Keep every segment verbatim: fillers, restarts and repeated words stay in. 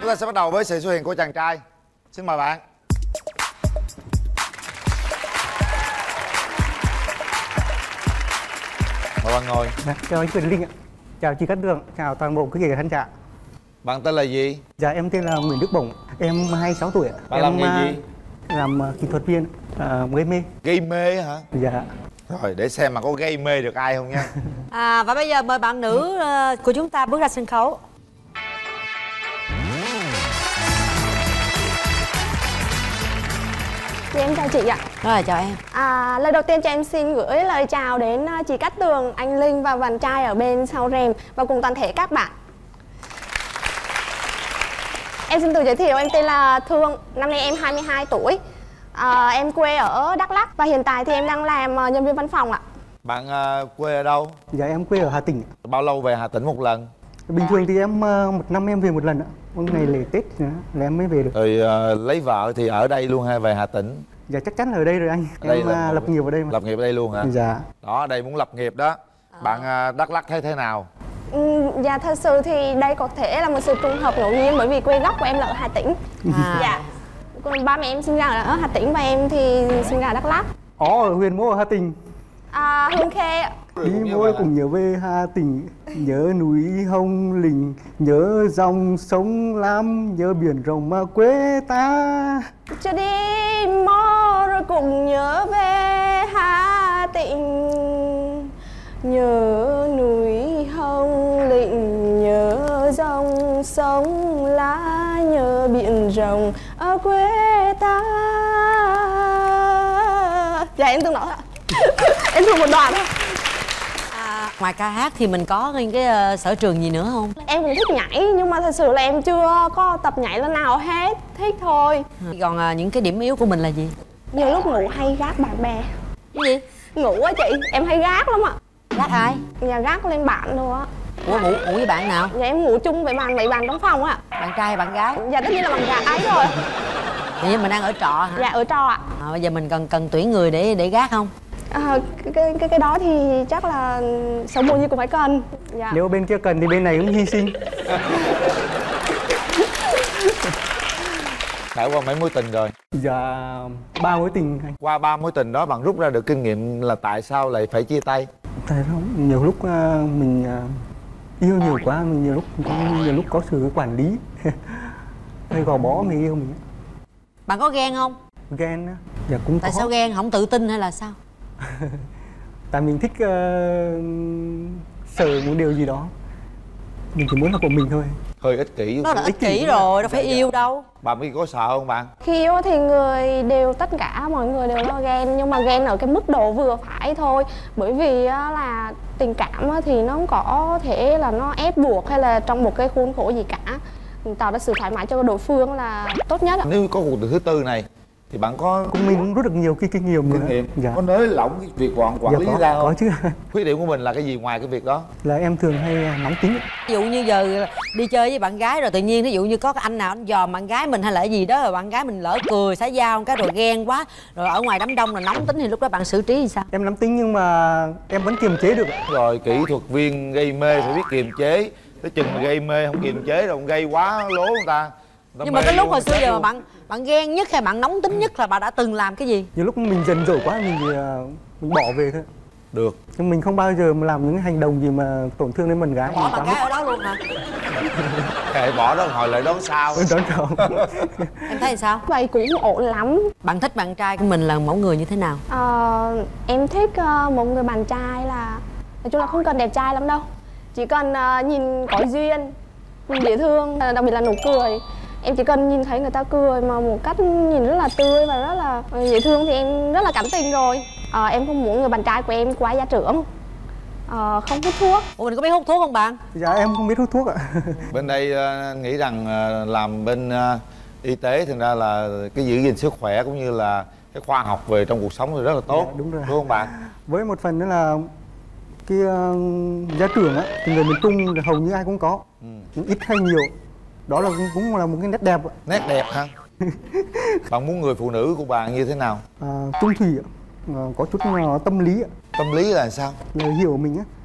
Chúng ta sẽ bắt đầu với sự xuất hiện của chàng trai. Xin mời bạn. Mời bạn ngồi. Dạ, chào anh Quyền Linh ạ. Chào chị Cát Tường, chào toàn bộ quý vị khán giả. Bạn tên là gì? Dạ em tên là Nguyễn Đức Bổng, em hai mươi sáu tuổi ạ. Bạn em làm nghề gì? Làm uh, kỹ thuật viên, uh, gây mê. Gây mê hả? Dạ. Rồi để xem mà có gây mê được ai không nha. À, và bây giờ mời bạn nữ uh, của chúng ta bước ra sân khấu. Thì em chào chị ạ. Rồi chào em. À, lời đầu tiên cho em xin gửi lời chào đến chị Cát Tường, anh Linh và bạn trai ở bên sau rèm và cùng toàn thể các bạn. Em xin tự giới thiệu, em tên là Thương, năm nay em hai mươi hai tuổi. À, em quê ở Đắk Lắk và hiện tại thì em đang làm nhân viên văn phòng ạ. Bạn uh, quê ở đâu? Dạ em quê ở Hà Tĩnh. Bao lâu về Hà Tĩnh một lần? Bình thường thì em uh, một năm em về một lần ạ. Một ngày lễ Tết nữa là em mới về được. Rồi uh, lấy vợ thì ở đây luôn hay về Hà Tĩnh? Dạ chắc chắn là ở đây rồi anh. Đây em là uh, lập nghiệp ở đây mà. Lập nghiệp ở đây luôn hả? Dạ. Đó, đây muốn lập nghiệp đó. Bạn uh, Đắk Lắk thấy thế nào? Ừ, dạ thật sự thì đây có thể là một sự trùng hợp ngẫu nhiên bởi vì quê gốc của em là ở Hà Tĩnh. À. Dạ. Còn ba mẹ em sinh ra ở Hà Tĩnh và em thì sinh ra ở Đắk Lắk. Ó ở huyện Mô ở Hà Tĩnh. À, Hương Khê ạ. Đi môi cùng nhớ về Hà Tĩnh, nhớ núi Hồng Lĩnh, nhớ dòng sông Lam, nhớ biển rộng mà quê ta. Cho đi mò rồi cùng nhớ về Hà Tĩnh, nhớ núi Hồng Lĩnh, nhớ dòng sông lá, nhớ biển rộng ở quê ta. Dạ em từng nói ạ. Em thuộc một đoạn thôi. À, ngoài ca hát thì mình có những cái uh, sở trường gì nữa không? Em cũng thích nhảy nhưng mà thật sự là em chưa có tập nhảy lần nào hết, thích thôi. Còn uh, những cái điểm yếu của mình là gì? Nhiều lúc ngủ hay gác bạn bè. Cái gì? Ngủ á chị, em hay gác lắm ạ. Gác ai? Nhà gác lên bạn luôn á. Ủa ngủ, ngủ với bạn nào? Dạ em ngủ chung với bạn, mấy bạn trong phòng ạ. Bạn trai hay bạn gái? Dạ tất nhiên là bạn gái rồi. Vậy mình đang ở trọ hả? Dạ ở trọ ạ. À, bây giờ mình cần cần tuyển người để để gác không? À, cái, cái, cái cái đó thì chắc là sống bao nhiêu cũng phải cần. Dạ. Nếu bên kia cần thì bên này cũng hy sinh. Trải qua mấy mối tình rồi? Dạ ba mối tình anh. Qua ba mối tình đó bạn rút ra được kinh nghiệm là tại sao lại phải chia tay? Tại không, nhiều lúc uh, mình uh, yêu nhiều quá, mình nhiều lúc có, nhiều lúc có sự quản lý hơi gò bó người yêu mình. Bạn có ghen không? Ghen á? Dạ cũng Tại có. sao ghen? Không tự tin hay là sao? Tại mình thích uh, sợ một điều gì đó, mình chỉ muốn là của mình thôi. Hơi ích kỷ. Đó là ích kỷ rồi, đâu phải yêu đâu. Bạn biết có sợ không bạn? Khi yêu thì người đều, tất cả mọi người đều lo ghen. Nhưng mà ghen ở cái mức độ vừa phải thôi. Bởi vì là tình cảm thì nó không có thể là nó ép buộc hay là trong một cái khuôn khổ gì cả. Tạo ra sự thoải mái cho đối phương là tốt nhất. Nếu có cuộc tình thứ tư này thì bạn có cũng mình cũng rút được nhiều cái kinh nghiệm kinh nghiệm. Dạ. Có nới lỏng cái việc quản quản Dạ, lý có, ra không? có chứ. Khuyết điểm của mình là cái gì ngoài cái việc đó? Là em thường hay nóng tính. Ví dụ như giờ đi chơi với bạn gái rồi tự nhiên ví dụ như có cái anh nào anh dòm bạn gái mình hay là cái gì đó rồi bạn gái mình lỡ cười xã giao cái rồi ghen quá rồi ở ngoài đám đông là nóng tính thì lúc đó bạn xử trí thì sao? Em nóng tính nhưng mà em vẫn kiềm chế được. Rồi kỹ thuật viên gây mê phải biết kiềm chế. Cái chừng mà gây mê không kiềm chế rồi gây quá lố người ta. Nhưng mà cái lúc hồi xưa giờ mà bạn bạn ghen nhất hay bạn nóng tính nhất là bạn đã từng làm cái gì? Nhiều lúc mình giận dỗi quá mình thì, uh, mình bỏ về thôi. Được. Nhưng mình không bao giờ mà làm những cái hành động gì mà tổn thương đến bạn gái. Bỏ bạn gái ở đó luôn hả? Kệ bỏ đó hồi lại đón sao. Đón chào. Em thấy sao? Vậy cũng ổn lắm. Bạn thích bạn trai của mình là mẫu người như thế nào? À, em thích uh, một người bạn trai là nói chung là không cần đẹp trai lắm đâu. Chỉ cần uh, nhìn có duyên, nhìn dễ thương, đặc biệt là nụ cười. Em chỉ cần nhìn thấy người ta cười mà một cách nhìn rất là tươi và rất là dễ thương thì em rất là cảm tình rồi. À, em không muốn người bạn trai của em quá gia trưởng, à, không hút thuốc. Ủa mình có biết hút thuốc không bạn? Dạ em không biết hút thuốc ạ. Bên đây uh, nghĩ rằng uh, làm bên uh, y tế thành ra là cái giữ gìn sức khỏe cũng như là cái khoa học về trong cuộc sống thì rất là tốt. Dạ, đúng rồi. Đúng không bạn? Với một phần nữa là cái uh, gia trưởng á thì người miền Trung hầu như ai cũng có, ừ. Ít hay nhiều. Đó là cũng, cũng là một cái nét đẹp. Nét đẹp hả? Bạn muốn người phụ nữ của bạn như thế nào? À, trung thủy, à, có chút uh, tâm lý. Tâm lý là sao? Người hiểu mình á.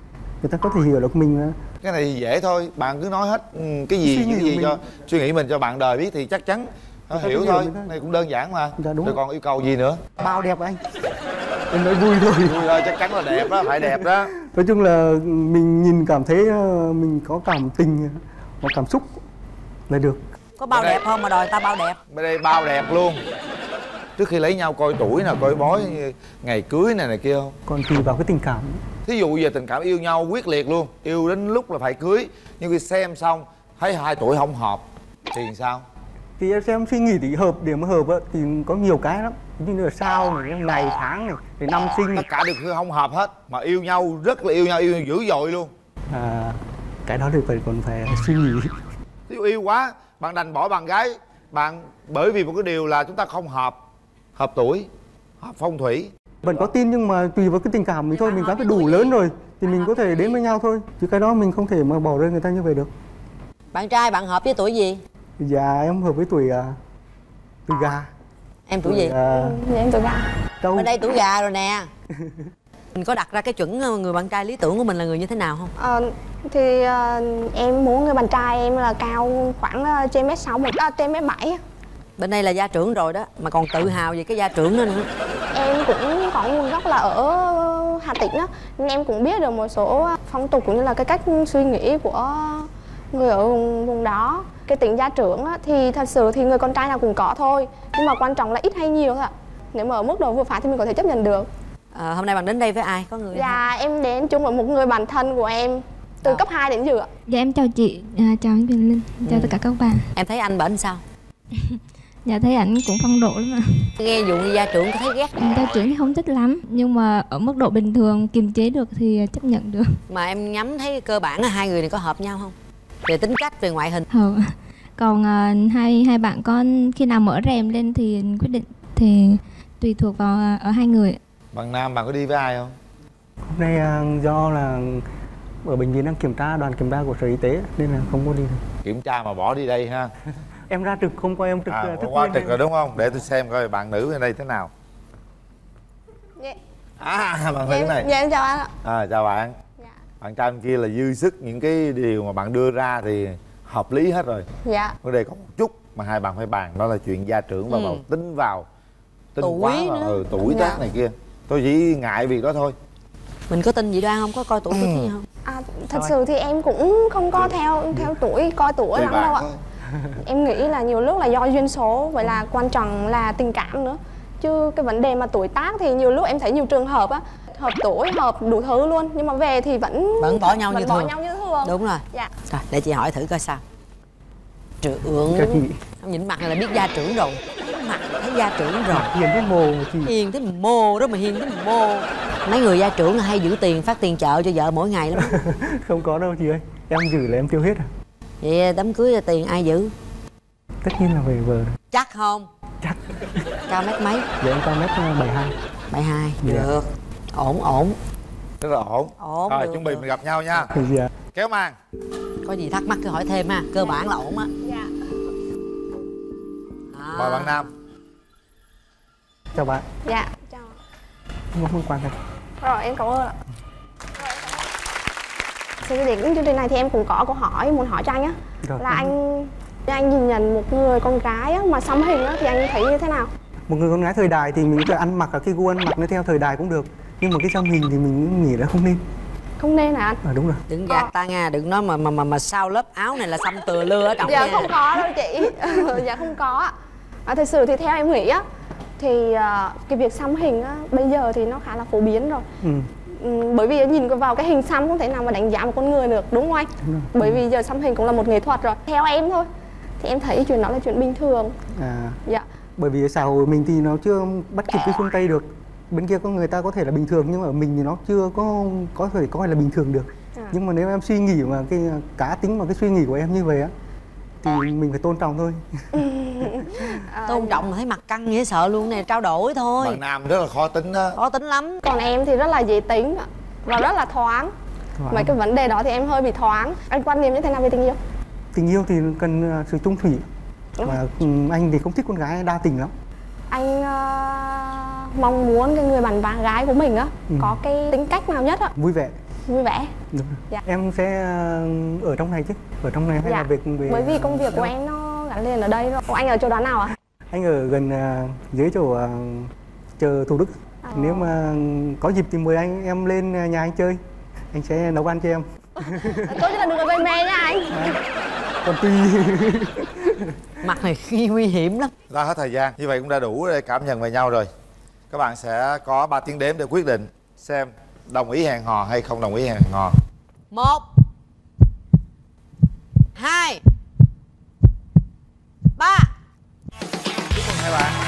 người ta có thể hiểu được mình là... Cái này dễ thôi, bạn cứ nói hết cái gì Suy nghĩ cái gì mình. cho suy nghĩ mình cho bạn đời biết thì chắc chắn nó Người ta hiểu hiểu thôi. người ta. Này cũng đơn giản mà. Dạ, đúng Rồi rồi. còn yêu cầu gì nữa? Bao đẹp anh. Em nói vui thôi. Vui thôi, chắc chắn là đẹp đó, phải đẹp đó. Nói chung là mình nhìn cảm thấy ờ, mình có cảm tình, có cảm xúc là được. Có bao Ở đây- đẹp không mà đòi ta bao đẹp? Bên đây bao đẹp luôn. Trước khi lấy nhau coi tuổi nè, coi bói ngày cưới này này kia không? Còn tùy vào cái tình cảm. Thí dụ giờ tình cảm yêu nhau quyết liệt luôn, yêu đến lúc là phải cưới, nhưng khi xem xong thấy hai tuổi không hợp thì sao? Thì em xem suy nghĩ thì hợp, để mà hợp á, thì có nhiều cái lắm. Như là sao này, ngày tháng này, thì năm sinh này. Tất cả đều không hợp hết, mà yêu nhau rất là yêu nhau, yêu dữ dội luôn. À, cái đó thì phải còn phải suy nghĩ. Thí dụ yêu quá, bạn đành bỏ bạn gái, bạn bởi vì một cái điều là chúng ta không hợp, hợp tuổi, hợp phong thủy. Vẫn có tin nhưng mà tùy vào cái tình cảm mình thôi, mình cảm thấy đủ lớn rồi thì mình có thể đến với nhau thôi. Chứ cái đó mình không thể mà bỏ rơi người ta như vậy được. Bạn trai bạn hợp với tuổi gì? Dạ em hợp với tuổi uh, tuổi gà. Em tuổi gì? Uh, Dạ em tuổi gà. trâu. Bên đây tuổi gà rồi nè. Mình có đặt ra cái chuẩn người bạn trai lý tưởng của mình là người như thế nào không? Ờ, thì ờ, em muốn người bạn trai em là cao khoảng ờ, trên mét sáu, một à, trên mét bảy. Bên đây là gia trưởng rồi đó, mà còn tự hào về cái gia trưởng đó nữa. Em cũng có nguồn gốc là ở Hà Tĩnh á, nên em cũng biết được một số phong tục cũng như là cái cách suy nghĩ của người ở vùng, vùng đó. Cái tính gia trưởng á, thì thật sự thì người con trai nào cũng có thôi, nhưng mà quan trọng là ít hay nhiều thôi ạ. Nếu mà ở mức độ vừa phải thì mình có thể chấp nhận được. À, hôm nay bạn đến đây với ai? Có người Dạ em đến chung với một người bạn thân của em từ Đâu? cấp hai đến giờ ạ. Dạ em chào chị, à, chào anh Quyền Linh, chào Ừ. tất cả các bạn. Em thấy anh bển sao? Dạ thấy ảnh cũng phong độ lắm mà. Nghe vụ như gia trưởng có thấy ghét. Gia trưởng thì không thích lắm, nhưng mà ở mức độ bình thường kiềm chế được thì chấp nhận được. Mà em nhắm thấy cơ bản là hai người này có hợp nhau không? Về tính cách, về ngoại hình. Hợp. Còn à, hai hai bạn con khi nào mở rèm lên thì quyết định, thì tùy thuộc vào à, ở hai người. Bạn Nam bạn có đi với ai không? Hôm nay uh, do là ở bệnh viện đang kiểm tra, đoàn kiểm tra của Sở Y tế nên là không có đi được. Kiểm tra mà bỏ đi đây ha. Em ra trực, không qua em trực À, uh, thức qua khuya trực nên- rồi đúng không? Để tôi xem coi bạn nữ bên đây thế nào. Dạ, À, bạn nữ dạ, này. dạ em chào anh ạ. À, chào bạn. Dạ. Bạn trai bên kia là dư sức, những cái điều mà bạn đưa ra thì hợp lý hết rồi. Dạ. Vấn đề có một chút mà hai bạn phải bàn, đó là chuyện gia trưởng và Ừ. vào tính vào tính Tuổi quá vào nữa. ừ, tuổi Dạ. tác này kia. Tôi chỉ ngại việc đó thôi. Mình có tin gì đoan không? Có coi tuổi của gì không? À, thật sự thì em cũng không có theo theo tuổi coi tuổi Tùy lắm bạn đâu ạ. thôi. Em nghĩ là nhiều lúc là do duyên số, vậy là quan trọng là tình cảm nữa. Chứ cái vấn đề mà tuổi tác thì nhiều lúc em thấy nhiều trường hợp á, hợp tuổi, hợp đủ thứ luôn, nhưng mà về thì vẫn Vẫn bỏ nhau vẫn như bỏ thường. nhau như thường. Đúng rồi. Dạ. Rồi, để chị hỏi thử coi sao. Trưởng. Chào chị. Không, nhìn mặt này là biết gia trưởng rồi. Mặt thấy gia trưởng rồi. Hiền cái mồ mà chị. Hiền thế mồ đó mà hiền thế mồ. Mấy người gia trưởng là hay giữ tiền phát tiền chợ cho vợ mỗi ngày lắm. Không có đâu chị ơi, em giữ là em tiêu hết à. Vậy đám cưới là tiền ai giữ? Tất nhiên là về vợ rồi. Chắc không? Chắc. Cao mét mấy? Dạ em cao mét bảy hai. Bảy hai. Dạ. Được. Ổn ổn. Rất là ổn. Ổn, Rồi được, chuẩn bị được. mình gặp nhau nha. Thì dạ. Kéo màn. Có gì thắc mắc cứ hỏi thêm ha. Cơ bản là ổn á. Dạ. À. Mời bạn Nam. Chào bạn. Dạ. Chào. Không không quan tâm. Rồi em cảm ơn ạ. Thì cái đến chương trình này thì em cũng có câu hỏi muốn hỏi cho anh á. Rồi. Là anh anh nhìn nhận một người con gái á, mà xăm hình á, thì anh thấy như thế nào? Một người con gái thời đại thì mình có thể ăn mặc, ở cái gu ăn mặc nó theo thời đại cũng được. Nhưng mà cái xăm hình thì mình cũng nghĩ là không nên. Không nên hả anh? À đúng rồi. Đừng gạt ta nha, đừng nói mà mà mà, mà sau lớp áo này là xăm từa lưa ở trong Dạ nha. không có đâu chị. Dạ không có ạ. À, thật sự thì theo em nghĩ á, thì à, cái việc xăm hình á, bây giờ thì nó khá là phổ biến rồi. Ừ. Ừ, bởi vì nhìn vào cái hình xăm không thể nào mà đánh giá một con người được, đúng không anh? Đúng rồi. Bởi vì giờ xăm hình cũng là một nghệ thuật rồi. Theo em thôi thì em thấy chuyện đó là chuyện bình thường. À, Dạ. bởi vì xã hội mình thì nó chưa bắt kịp cái phương Tây được. Bên kia có người ta có thể là bình thường nhưng mà ở mình thì nó chưa có có thể coi là bình thường được. À. Nhưng mà nếu em suy nghĩ mà cái cá tính mà cái suy nghĩ của em như vậy á thì mình phải tôn trọng thôi. À, Tôn trọng mà thấy mặt căng dễ sợ luôn nè, trao đổi thôi. Bạn Nam rất là khó tính đó. Khó tính lắm. còn em thì rất là dễ tính ạ, và rất là thoáng. Thoáng. Mấy cái vấn đề đó thì em hơi bị thoáng. Anh quan niệm như thế nào về tình yêu? Tình yêu thì cần uh, sự trung thủy. Đúng. Và um, anh thì không thích con gái đa tình lắm. Anh uh, mong muốn cái người bạn bạn gái của mình á Ừ. có cái tính cách nào nhất á? Vui vẻ. Vui vẻ. Đúng rồi. Dạ. Em sẽ ờ, ở trong này chứ, ở trong này hay Dạ. là việc về Bởi vì công việc của em nó gắn liền ở đây rồi. Ủa, anh ở chỗ đó nào ạ? anh ở gần uh, dưới chỗ uh, chợ Thủ Đức. À. Nếu mà có dịp thì mời anh em lên nhà anh chơi, anh sẽ nấu ăn cho em. Tốt nhất là đừng có gây mê nha anh. Còn tùy. Mặt này nguy hiểm lắm. Đã hết thời gian, như vậy cũng đã đủ để cảm nhận về nhau rồi. Các bạn sẽ có ba tiếng đếm để quyết định xem đồng ý hẹn hò hay không đồng ý hẹn hò. Một, hai, ba. Chúc mừng hai bạn.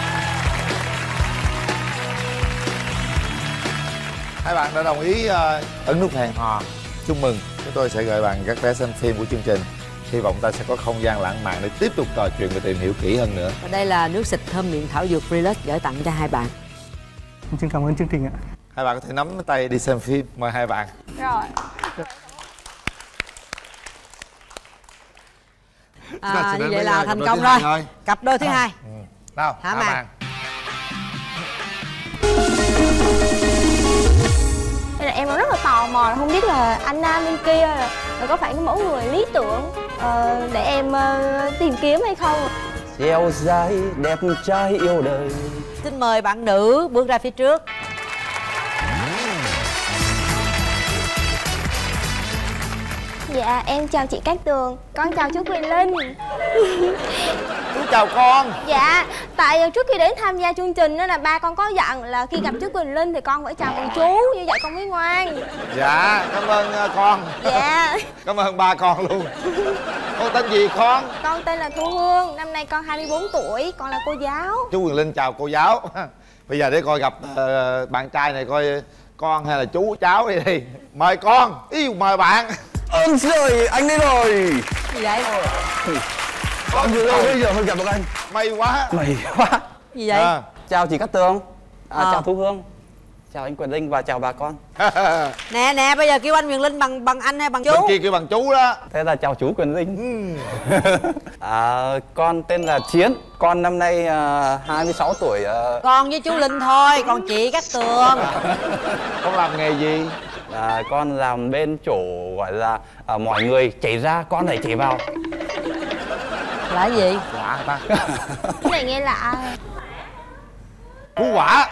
Hai bạn đã đồng ý uh, ấn nút hẹn hò. Chúc mừng. Chúng tôi sẽ gửi bạn các vé xem phim của chương trình. Hy vọng ta sẽ có không gian lãng mạn để tiếp tục trò chuyện và tìm hiểu kỹ hơn nữa. Và đây là nước xịt thơm miệng thảo dược Relax gửi tặng cho hai bạn. Xin cảm ơn chương trình ạ. Hai bạn có thể nắm tay đi xem phim. Mời hai bạn. Rồi. À, như vậy là thành công rồi. rồi. Cặp đôi thứ hai. Ừ. Nào, Thả thả màn. màn. Nên là em rất là tò mò là không biết là anh nam bên kia là, là có phải cái mẫu người lý tưởng ờ, để em ờ, tìm kiếm hay không? Dẻo dai đẹp trai yêu đời. Xin mời bạn nữ bước ra phía trước. Dạ em chào chị Cát Tường. Con chào chú Quyền Linh. Chú chào con. Dạ, tại trước khi đến tham gia chương trình đó là ba con có dặn là khi gặp chú Quyền Linh thì con phải chào bằng chú, như vậy con mới ngoan. Dạ, cảm ơn uh, con. Dạ. Cảm ơn ba con luôn. Con tên gì con? Con tên là Thu Hương, năm nay con hai mươi bốn tuổi, con là cô giáo. Chú Quyền Linh chào cô giáo. Bây giờ để coi gặp uh, bạn trai này coi con hay là chú cháu đi đi. Mời con, yêu mời bạn. Ơn trời, anh đây rồi. Gì vậy? Con vừa lâu bây giờ mới gặp được anh. May quá. May quá. Gì vậy? À. Chào chị Cát Tường. À, Ờ. chào Thu Hương. Chào anh Quyền Linh và chào bà con. Nè nè, bây giờ kêu anh Quyền Linh bằng bằng anh hay bằng chú? Bên kia kêu bằng chú đó. Thế là chào chú Quyền Linh. Ừ. À, con tên là Chiến. Con năm nay à, hai mươi sáu tuổi. À, Con với chú Linh thôi, còn chị Cát Tường. Con làm nghề gì? à, con làm bên chỗ gọi là à, mọi người chảy ra con lại chảy vào. Là cái gì? Quả ta. Cái này nghe lạ. Cứu quả.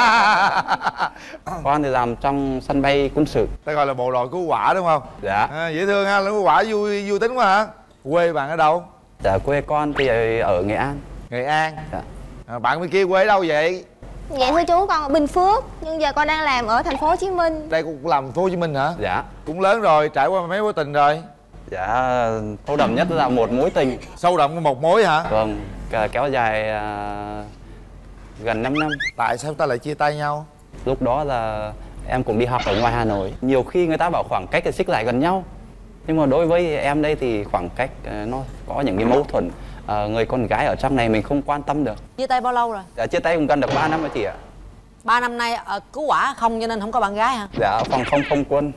Con thì làm trong sân bay quân sự. Ta gọi là bộ đội cứu quả đúng không? Dạ. À, dễ thương ha, cứu quả vui vui tính quá hả? Quê bạn ở đâu? Dạ, quê con thì ở Nghệ An. Nghệ An. Dạ. À, bạn bên kia quê ở đâu vậy? Dạ thưa chú, con ở Bình Phước, nhưng giờ con đang làm ở thành phố Hồ Chí Minh. Đây cũng làm thành phố Hồ Chí Minh hả? Dạ. Cũng lớn rồi, trải qua mấy mối tình rồi. Dạ, sâu đậm nhất là một mối tình. Sâu đậm một mối hả? Vâng, cả- kéo dài à, gần năm năm. Tại sao ta lại chia tay nhau? Lúc đó là em cũng đi học ở ngoài Hà Nội. Nhiều khi người ta bảo khoảng cách thì xích lại gần nhau. Nhưng mà đối với em đây thì khoảng cách à, nó có những cái mâu thuẫn. À, người con gái ở trong này mình không quan tâm được. Chia tay bao lâu rồi? Dạ, chia tay cũng gần được ba năm rồi chị ạ. Ba năm nay ở cứu quả không cho nên không có bạn gái hả? Dạ, phòng không không quân.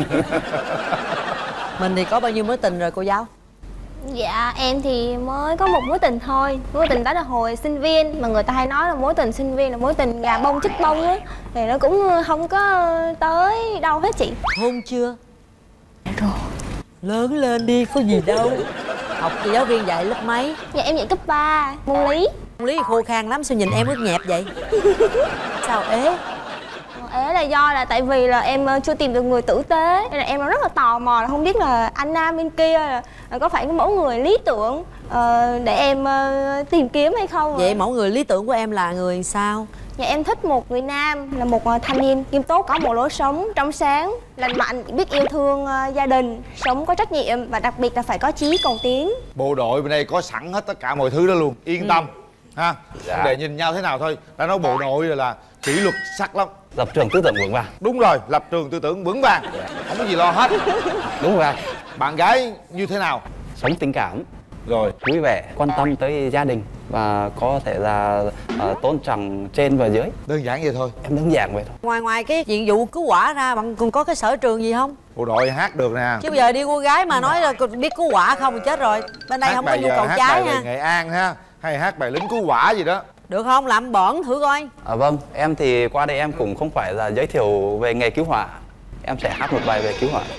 Mình thì có bao nhiêu mối tình rồi cô giáo? Dạ em thì mới có một mối tình thôi. Mối tình đó là hồi sinh viên. Mà người ta hay nói là mối tình sinh viên là mối tình gà bông chích bông á. Thì nó cũng không có tới đâu hết chị. Hôn chưa? Rồi. Lớn lên đi, có gì đâu. Học thì giáo viên dạy lớp mấy? Dạ em dạy cấp ba, môn lý. Môn lý khô khan lắm, sao nhìn em ướt nhẹp vậy? Sao ế? Ế là do là tại vì là em chưa tìm được người tử tế. Nên là em rất là tò mò là không biết là anh nam bên kia là, là có phải cái mẫu người lý tưởng ờ, để em ờ, tìm kiếm hay không. Vậy mẫu người lý tưởng của em là người sao? Dạ em thích một người nam là một ờ, thanh niên nghiêm túc, có một lối sống trong sáng, lành mạnh, biết yêu thương uh, gia đình, sống có trách nhiệm và đặc biệt là phải có chí cầu tiến. Bộ đội bên đây có sẵn hết tất cả mọi thứ đó luôn, yên ừ. tâm ha. Dạ. Để nhìn nhau thế nào thôi. Đã nói bộ đội rồi là kỷ luật sắc lắm. Lập trường tư tưởng vững vàng. Đúng rồi, lập trường tư tưởng vững vàng. Không có gì lo hết. Đúng rồi. Bạn gái như thế nào? Sống tình cảm. Rồi. Vui vẻ, quan tâm tới gia đình và có thể là uh, tôn trọng trên và dưới. Đơn giản vậy thôi. Em đơn giản vậy thôi. Ngoài ngoài cái nhiệm vụ cứu quả ra, bạn còn có cái sở trường gì không? Bộ đội hát được nè. Chứ bây giờ đi cô gái mà nói là biết cứu quả không thì chết rồi. Bên đây Hát không có bài, nhu cầu hát trái bài ha. về Nghệ An ha. Hay hát bài lính cứu quả gì đó. Được không? Làm bẩn thử coi. À, vâng, em thì qua đây em cũng không phải là giới thiệu về nghề cứu hỏa. em sẽ hát một bài về cứu hỏa.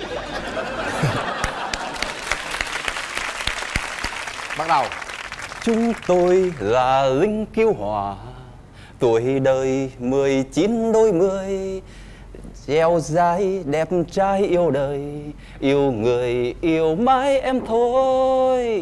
Bắt đầu. Chúng tôi là lính cứu hỏa, tuổi đời mười chín đôi mươi, dẻo dai đẹp trai yêu đời, yêu người yêu mãi em thôi.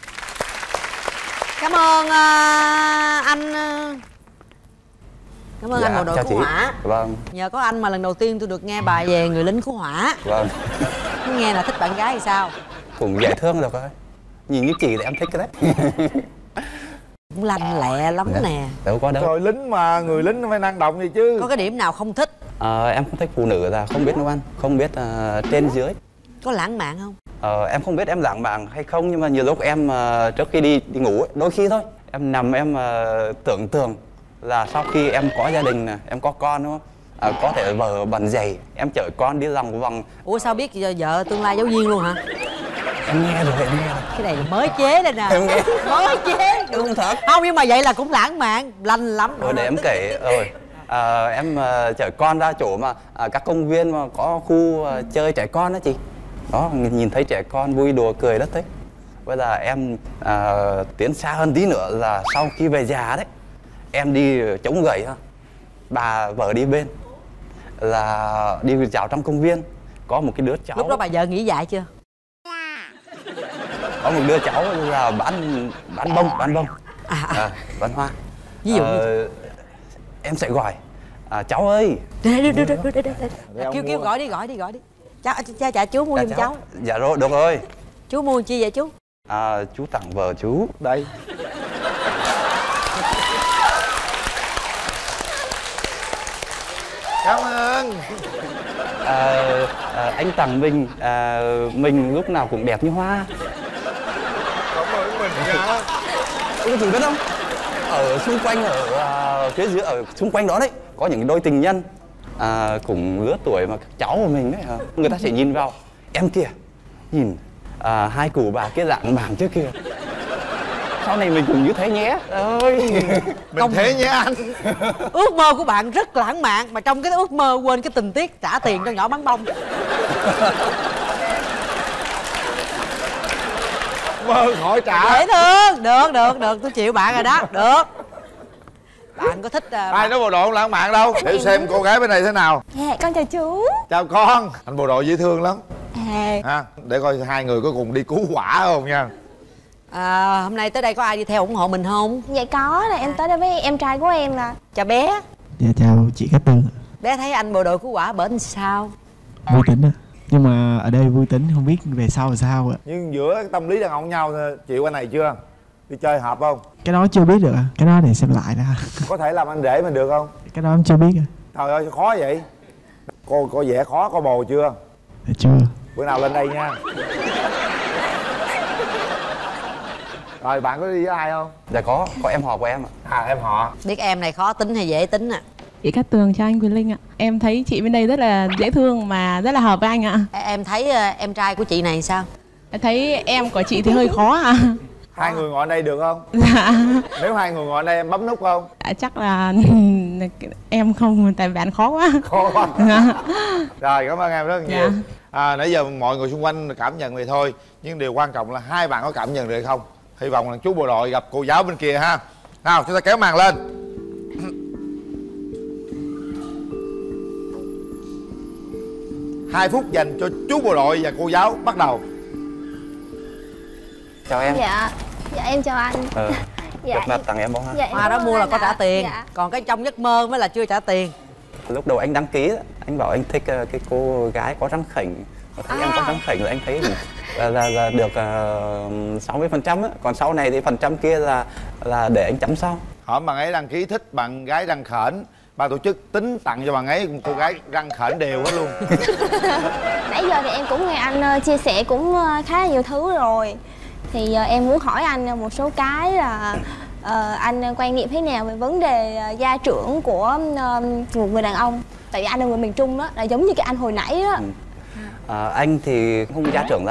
Cảm ơn uh, anh uh... Cảm ơn Dạ, anh bộ đội chào cứu chị. hỏa. Vâng. Nhờ có anh mà lần đầu tiên tôi được nghe bài về người lính cứu hỏa. Vâng. Nghe là thích bạn gái thì sao? Cũng dễ thương được thôi. Nhìn như chị thì em thích cái đấy. Cũng lanh lẹ lắm Dạ. nè. Đâu có đâu. Rồi lính mà, người lính nó phải năng động gì chứ. Có cái điểm nào không thích? À, em không thích phụ nữ là không biết nấu ăn, không biết uh, trên dưới. Có lãng mạn không? Ờ, em không biết em lãng mạn hay không, nhưng mà nhiều lúc em uh, trước khi đi đi ngủ ấy, đôi khi thôi em nằm em uh, tưởng tượng là sau khi em có gia đình nè, em có con đúng không? Uh, có thể vợ bận giày, em chở con đi lòng vòng. Ủa sao biết vợ tương lai giáo viên luôn hả? Em nghe rồi, em nghe rồi. Cái này là mới chế đây nè. Em nghe. Mới chế. Không thật. Không, nhưng mà vậy là cũng lãng mạn, lanh lắm. Rồi để em kể rồi. À, em uh, chở con ra chỗ mà uh, các công viên mà có khu uh, chơi trẻ con đó chị. Đó, nhìn thấy trẻ con vui đùa cười rất thích. Bây giờ em uh, tiến xa hơn tí nữa là sau khi về già đấy, em đi chống gậy ha, bà vợ đi bên, là đi dạo trong công viên, có một cái đứa cháu. Lúc đó bà vợ nghỉ dạy chưa? Có một đứa cháu là bán bán bông, bán bông, À, à. à, bán hoa. Ví dụ Ờ, như em sẽ gọi à, cháu ơi. Đây, đây, đây, đây, đây, đây, đây. Để Kêu ông kêu mua. gọi đi, gọi đi, gọi đi. Cháu, cha, cha, chú mua Dạ, giùm cháu. Dạ rồi, được rồi. Chú mua chi vậy chú? À, chú tặng vợ chú. Đây. Cảm ơn. À, à, anh tặng mình, à, mình lúc nào cũng đẹp như hoa. Cảm ơn mình nha. Ôi, chị biết không? Ở xung quanh, ở à, phía dưới, ở xung quanh đó đấy, có những đôi tình nhân à, cùng lứa tuổi mà các cháu của mình đấy, à, người ta sẽ nhìn vào em kìa, nhìn à, hai cụ bà kia lãng mạn trước kìa. Sau này mình cũng như thế nhé. Ơi. Mình thế nhé anh. Ước mơ của bạn rất lãng mạn, mà trong cái ước mơ quên cái tình tiết trả tiền cho nhỏ bán bông. Mơ khỏi trả. Dễ thương. Được, được, được, tôi chịu bạn rồi đó. Được. Bạn có thích uh, Ai bạn... nói bộ đội không lãng mạn đâu. Để xem cô gái bên này thế nào. Dạ con chào chú. Chào con. Anh bộ đội dễ thương lắm. À, Ha, để coi hai người có cùng đi cứu hỏa không nha. À, hôm nay tới đây có ai đi theo ủng hộ mình không? dạ có, là em tới đây với em trai của em nè. Chào bé. Dạ chào chị Cát Tường. Bé thấy anh bộ đội cứu hỏa bển sao? Vui tính á. Nhưng mà ở đây vui tính không biết về sau là sao ạ. Nhưng giữa tâm lý đàn ông nhau chịu anh này chưa? Đi chơi hợp không? Cái đó chưa biết được ạ. Cái đó để xem lại đã. Có thể làm anh rể mình được không? Cái đó em chưa biết ạ. Trời ơi sao khó vậy? Cô có vẻ khó, có bồ chưa? Dạ chưa. Bữa nào lên đây nha. Rồi bạn có đi với ai không? Dạ có, có em họ của em ạ. À em họ. Biết em này khó tính hay dễ tính à? Chị Cát Tường cho anh Quyền Linh ạ. Em thấy chị bên đây rất là dễ thương mà rất là hợp với anh ạ. Em thấy uh, em trai của chị này sao? Em thấy em của chị thì hơi khó ạ. Hai người ngồi ở đây được không? Dạ. Nếu hai người ngồi ở đây em bấm nút không? Dạ, chắc là em không, tại bạn khó quá. Khó quá. Dạ. Rồi cảm ơn em rất nhiều. Dạ. À, nãy giờ mọi người xung quanh cảm nhận vậy thôi. Nhưng điều quan trọng là hai bạn có cảm nhận được hay không? Hy vọng là chú bộ đội gặp cô giáo bên kia ha. Nào chúng ta kéo màn lên. Hai phút dành cho chú bộ đội và cô giáo bắt đầu. Chào em. Dạ, dạ em chào anh. Ờ, Dạ, gặp mặt tặng em bó hoa. dạ, em Hoa đó cảm mua ơn là anh có ạ. trả tiền. Dạ. Còn cái trong giấc mơ mới là chưa trả tiền. Lúc đầu anh đăng ký, anh bảo anh thích uh, cái cô gái có răng khểnh. Thấy em có răng khểnh là anh thấy là, là, là được uh, sáu mươi phần trăm á. Còn sau này thì phần trăm kia là là để anh chấm sau. Hỏi bạn ấy đăng ký thích bạn gái răng khểnh, ban tổ chức tính tặng cho bạn ấy một cô gái răng khểnh đều hết luôn. Nãy giờ thì em cũng nghe anh ờ, chia sẻ cũng ờ, khá là nhiều thứ rồi. Thì ờ, em muốn hỏi anh một số cái là ờ, anh quan niệm thế nào về vấn đề ờ, gia trưởng của ờ, một người đàn ông. Tại vì anh là người miền Trung đó, là giống như cái anh hồi nãy đó. Ừ. À, anh thì không gia trưởng lắm,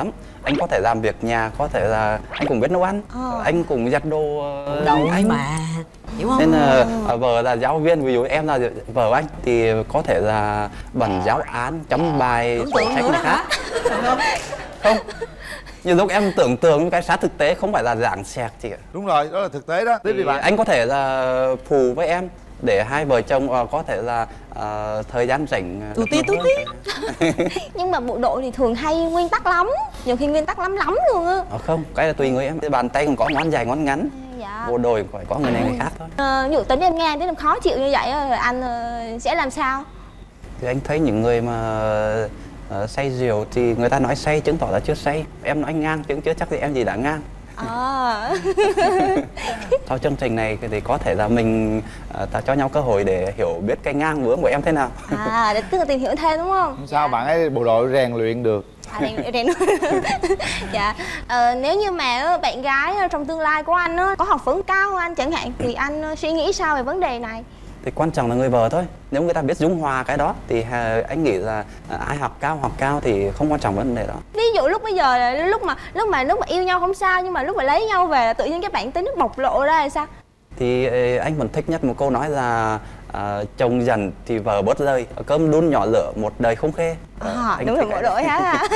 Anh có thể làm việc nhà, có thể là anh cũng biết nấu ăn, Ờ. anh cũng giặt đồ uh, Đâu anh mà hiểu không? Nên là uh, vợ là giáo viên, ví dụ em là vợ anh thì có thể là bẩn giáo án, chấm bài, Tưởng sổ tượng sách nữa người hả? khác. Không, nhiều lúc em tưởng tượng cái sát thực tế không phải là giảng xẹt chị ạ. Đúng rồi, đó là thực tế đó. Tiếp Thì đi bạn. anh có thể là phù với em để hai vợ chồng uh, có thể là uh, thời gian rảnh uh, Tu được tí, nhiều tu hơn. tí. Nhưng mà bộ đội thì thường hay nguyên tắc lắm, nhiều khi nguyên tắc lắm lắm luôn á. Ờ, không, cái là tùy người em. Cái bàn tay còn có ngón dài ngón ngắn. Dạ. Bộ đội phải có người này người khác thôi. Ờ, ví dụ tính em nghe tính em khó chịu như vậy á, rồi anh ờ, sẽ làm sao? Thì anh thấy những người mà uh, say rượu thì người ta nói say chứng tỏ là chưa say. Em nói ngang chứng chưa chắc thì em gì đã ngang. À. Sau chương trình này thì có thể là mình uh, ta cho nhau cơ hội để hiểu biết cái ngang bướng của em thế nào. À, để tức là tìm hiểu thêm đúng không? Không sao, bạn ấy bộ đội rèn luyện được. À, rèn rèn dạ. Ờ, nếu như mà bạn gái trong tương lai của anh á, có học vấn cao hơn anh chẳng hạn thì anh suy nghĩ sao về vấn đề này? Thì quan trọng là người vợ thôi. Nếu người ta biết dung hòa cái đó thì uh, anh nghĩ là uh, ai học cao học cao thì không quan trọng vấn đề đó. Ví dụ lúc bây giờ là lúc mà lúc mà lúc mà yêu nhau không sao, nhưng mà lúc mà lấy nhau về tự nhiên cái bản tính nó bộc lộ ra là sao? Thì uh, anh vẫn thích nhất một câu nói là uh, chồng dần thì vợ bớt lời, cơm đun nhỏ lửa một đời không khê. Uh, À, đúng là bộ đội hả?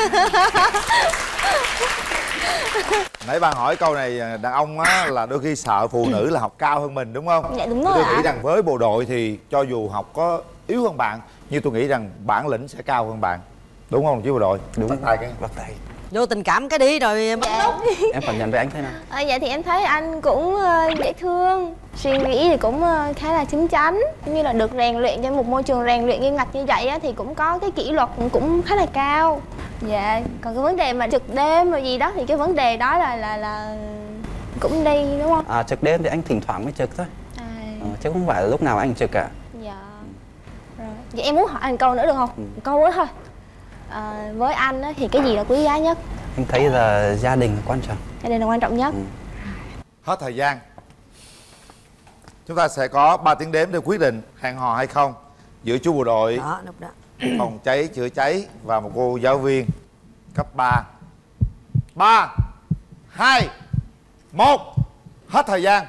Nãy bạn hỏi câu này, đàn ông á là đôi khi sợ phụ nữ là học cao hơn mình đúng không? Dạ đúng Thì rồi tôi ạ. nghĩ rằng với bộ đội thì cho dù học có yếu hơn bạn, nhưng tôi nghĩ rằng bản lĩnh sẽ cao hơn bạn. Đúng không chứ bộ đội? Đúng. Bắt tay cái. Bắt tay. Vô tình cảm cái đi rồi bấm Dạ. nút. Em cảm nhận với anh thế nào? À, dạ thì em thấy anh cũng uh, dễ thương, suy nghĩ thì cũng uh, khá là chín chắn, như là được rèn luyện trong một môi trường rèn luyện nghiêm ngặt như vậy á, thì cũng có cái kỷ luật cũng khá là cao. Dạ, còn cái vấn đề mà trực đêm rồi gì đó thì cái vấn đề đó là là là cũng đi đúng không? À, trực đêm thì anh thỉnh thoảng mới trực thôi. À, Ờ, chứ không phải là lúc nào anh trực cả. dạ. Rồi. Vậy em muốn hỏi anh câu nữa được không? Ừ. Một câu nữa thôi. À, với anh á, thì cái gì là quý giá nhất? Anh thấy là gia đình là quan trọng. Gia đình là quan trọng nhất. Ừ. Hết thời gian. Chúng ta sẽ có ba tiếng đếm để quyết định hẹn hò hay không giữa chú bộ đội Đó, lúc đó. phòng cháy chữa cháy và một cô giáo viên cấp ba. Ba, hai, một, hết thời gian.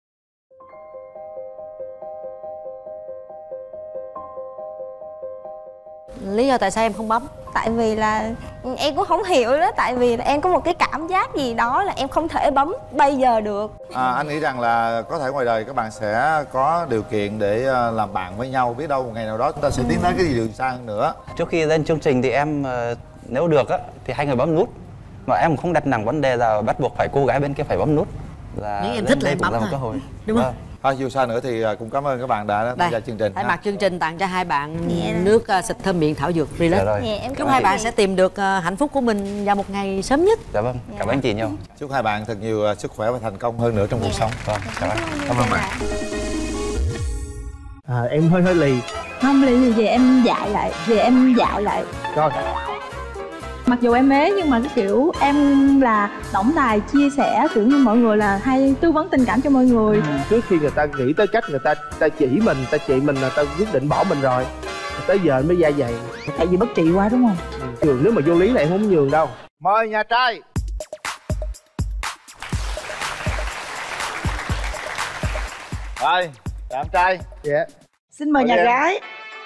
Lý do tại sao em không bấm? Tại vì là em cũng không hiểu đó, tại vì là em có một cái cảm giác gì đó là em không thể bấm bây giờ được. À, anh nghĩ rằng là có thể ngoài đời các bạn sẽ có điều kiện để ờ, làm bạn với nhau. Biết đâu một ngày nào đó chúng ta sẽ tiến tới cái gì đường xa hơn nữa. Trước khi lên chương trình thì em ờ, nếu được á thì hai người bấm nút. Mà em không đặt nặng vấn đề là bắt buộc phải cô gái bên kia phải bấm nút. Là Nếu em lên thích là đây em cũng bấm là một thôi. cơ hội. Đúng không? Vâng. Thôi dù sao nữa thì ờ, cũng cảm ơn các bạn đã tham gia chương trình. Thay ha. mặt chương trình tặng cho hai bạn Dạ. nước uh, xịt thơm miệng thảo dược Relax. Dạ rồi. Dạ, em Chúc cảm hai ơn bạn chị. sẽ tìm được uh, hạnh phúc của mình vào một ngày sớm nhất. Dạ vâng, cảm ơn anh chị nhiều. Chúc hai bạn thật nhiều ờ, sức khỏe và thành công hơn nữa trong cuộc sống. Vâng, cảm ơn. Cảm ơn bạn. À, em hơi hơi lì. Không lì gì về em dạy lại, về em dạo lại. Rồi. Mặc dù em ế nhưng mà cái kiểu em là tổng tài chia sẻ, kiểu như mọi người là hay tư vấn tình cảm cho mọi người. Trước khi người ta nghĩ tới cách người ta ta chỉ mình, ta chị mình là ta quyết định bỏ mình rồi. Tới giờ mới da dày. Tại vì bất trị quá đúng không? Nhường, nếu mà vô lý là em không nhường đâu. Mời nhà trai. Rồi, chào em trai. Dạ. Xin mời Mời nhà em. gái.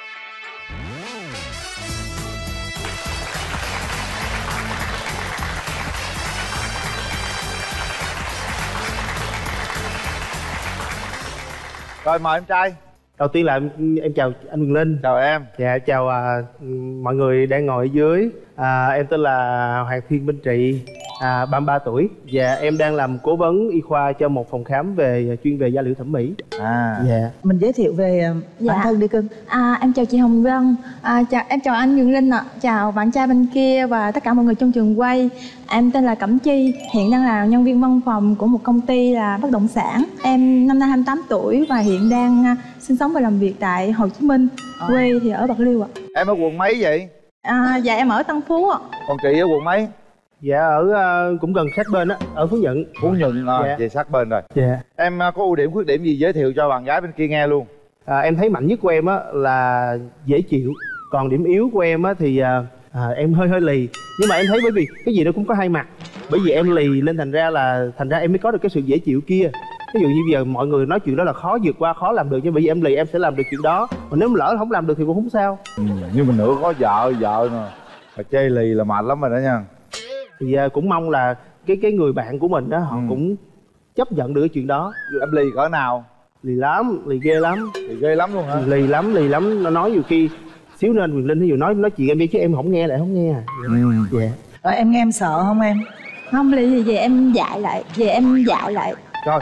Rồi mời em trai. Đầu tiên là em, em chào anh Quyền Linh. Chào em. Dạ chào à, mọi người đang ngồi ở dưới. À, em tên là Hoàng Thiên Minh Trị, à, ba mươi ba tuổi và em đang làm cố vấn y khoa cho một phòng khám về chuyên về da liễu thẩm mỹ. À. Dạ. Mình giới thiệu về Dạ. bản thân đi cưng. À, em chào chị Hồng Vân, à, chào, em chào anh Nguyễn Linh ạ, chào bạn trai bên kia và tất cả mọi người trong trường quay. Em tên là Cẩm Chi, hiện đang là nhân viên văn phòng của một công ty là bất động sản. Em năm nay hai mươi tám tuổi và hiện đang à, sinh sống và làm việc tại Hồ Chí Minh, quê thì ở Bạc Liêu ạ. Em ở quận mấy vậy? À, dạ em ở Tân Phú ạ. Còn chị ở quận mấy? Dạ ở uh, cũng gần sát bên á, ở Phú Nhuận. Phú Nhuận à, Dạ. về sát bên rồi. Dạ. Em uh, có ưu điểm khuyết điểm gì giới thiệu cho bạn gái bên kia nghe luôn. À, em thấy mạnh nhất của em á là dễ chịu. Còn điểm yếu của em á thì à, à, em hơi hơi lì. Nhưng mà em thấy bởi vì cái gì nó cũng có hai mặt. Bởi vì em lì nên thành ra là thành ra em mới có được cái sự dễ chịu kia. Ví dụ như giờ mọi người nói chuyện đó là khó vượt qua, khó làm được, nhưng bởi vì em lì em sẽ làm được chuyện đó. Mà nếu lỡ không làm được thì cũng không sao. Ừ, nhưng mà nữa có vợ vợ nè, mà chê lì là mệt lắm rồi đó nha. Thì uh, cũng mong là cái cái người bạn của mình đó họ ừ. cũng chấp nhận được cái chuyện đó. Em lì cỡ nào? Lì lắm, lì ghê lắm. Lì ghê lắm luôn hả? Lì lắm, lì lắm. Nó nói nhiều khi xíu nên Quyền Linh ví dụ nói nói chuyện em đi chứ em không nghe lại không nghe. Ừ. Dạ. Rồi em nghe em sợ không em? Không, lì thì về em dạy lại, về em dạy lại. Rồi.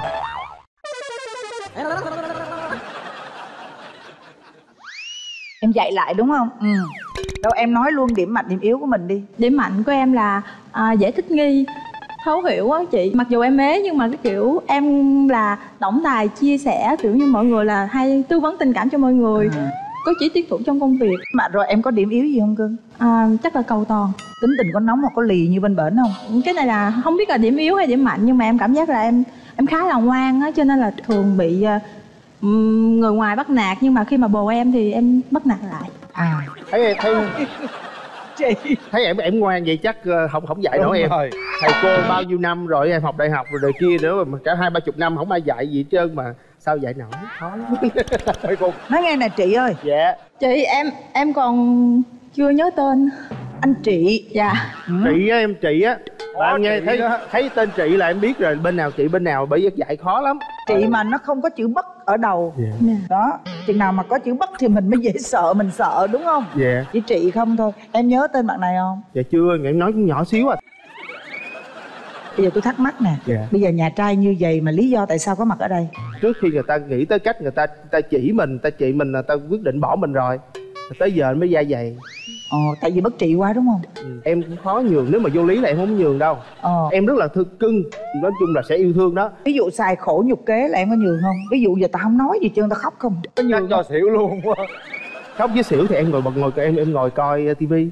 Em dạy lại đúng không? Ừ. Đâu em nói luôn điểm mạnh điểm yếu của mình đi. Điểm mạnh của em là à, dễ thích nghi, thấu hiểu á chị. Mặc dù em ế nhưng mà cái kiểu em là tổng tài chia sẻ, kiểu như mọi người là hay tư vấn tình cảm cho mọi người. À. Có chỉ tiến thủ trong công việc. Mà rồi em có điểm yếu gì không cưng? À, chắc là cầu toàn. Tính tình có nóng hoặc có lì như bên bển không? Cái này là không biết là điểm yếu hay điểm mạnh, nhưng mà em cảm giác là em em khá là ngoan á, cho nên là thường bị uh, người ngoài bắt nạt, nhưng mà khi mà bồ em thì em bắt nạt lại. À, thấy em thấy chị thấy em em ngoan vậy chắc uh, không không dạy nổi em. Rồi. Thầy cô bao nhiêu năm rồi, em học đại học rồi đời kia nữa mà cả hai ba chục năm không ai dạy gì hết trơn mà sao dạy nổi, khó lắm. Mấy cô nói nghe nè chị ơi. Dạ. Chị em em còn chưa nhớ tên. Anh Trị. Dạ. Ừ. Chị á, em Trị á. Bạn nghe thấy đó. Thấy tên Trị là em biết rồi bên nào chị bên nào, bởi vì dạy khó lắm. Chị mà nó không có chữ bất ở đầu. Yeah. Đó, chừng nào mà có chữ bất thì mình mới dễ sợ, mình sợ đúng không? Dạ. Yeah. Chỉ Trị không thôi. Em nhớ tên bạn này không? Dạ chưa, em nói cũng nhỏ xíu à. Bây giờ tôi thắc mắc nè. Yeah. Bây giờ nhà trai như vậy mà lý do tại sao có mặt ở đây? Trước khi người ta nghĩ tới cách người ta người ta chỉ mình, người ta chỉ mình là ta quyết định bỏ mình rồi. Tới giờ mới da dày. Ồ, tại vì bất trị quá đúng không? Ừ, em cũng khó nhường, nếu mà vô lý là em không nhường đâu. Ờ. Em rất là thương cưng, nói chung là sẽ yêu thương đó. Ví dụ xài khổ nhục kế là em có nhường không? Ví dụ giờ tao không nói gì trơn, tao khóc không? Có nhường cho xỉu luôn quá. Khóc với xỉu thì em ngồi bật ngồi em em ngồi coi uh, tivi.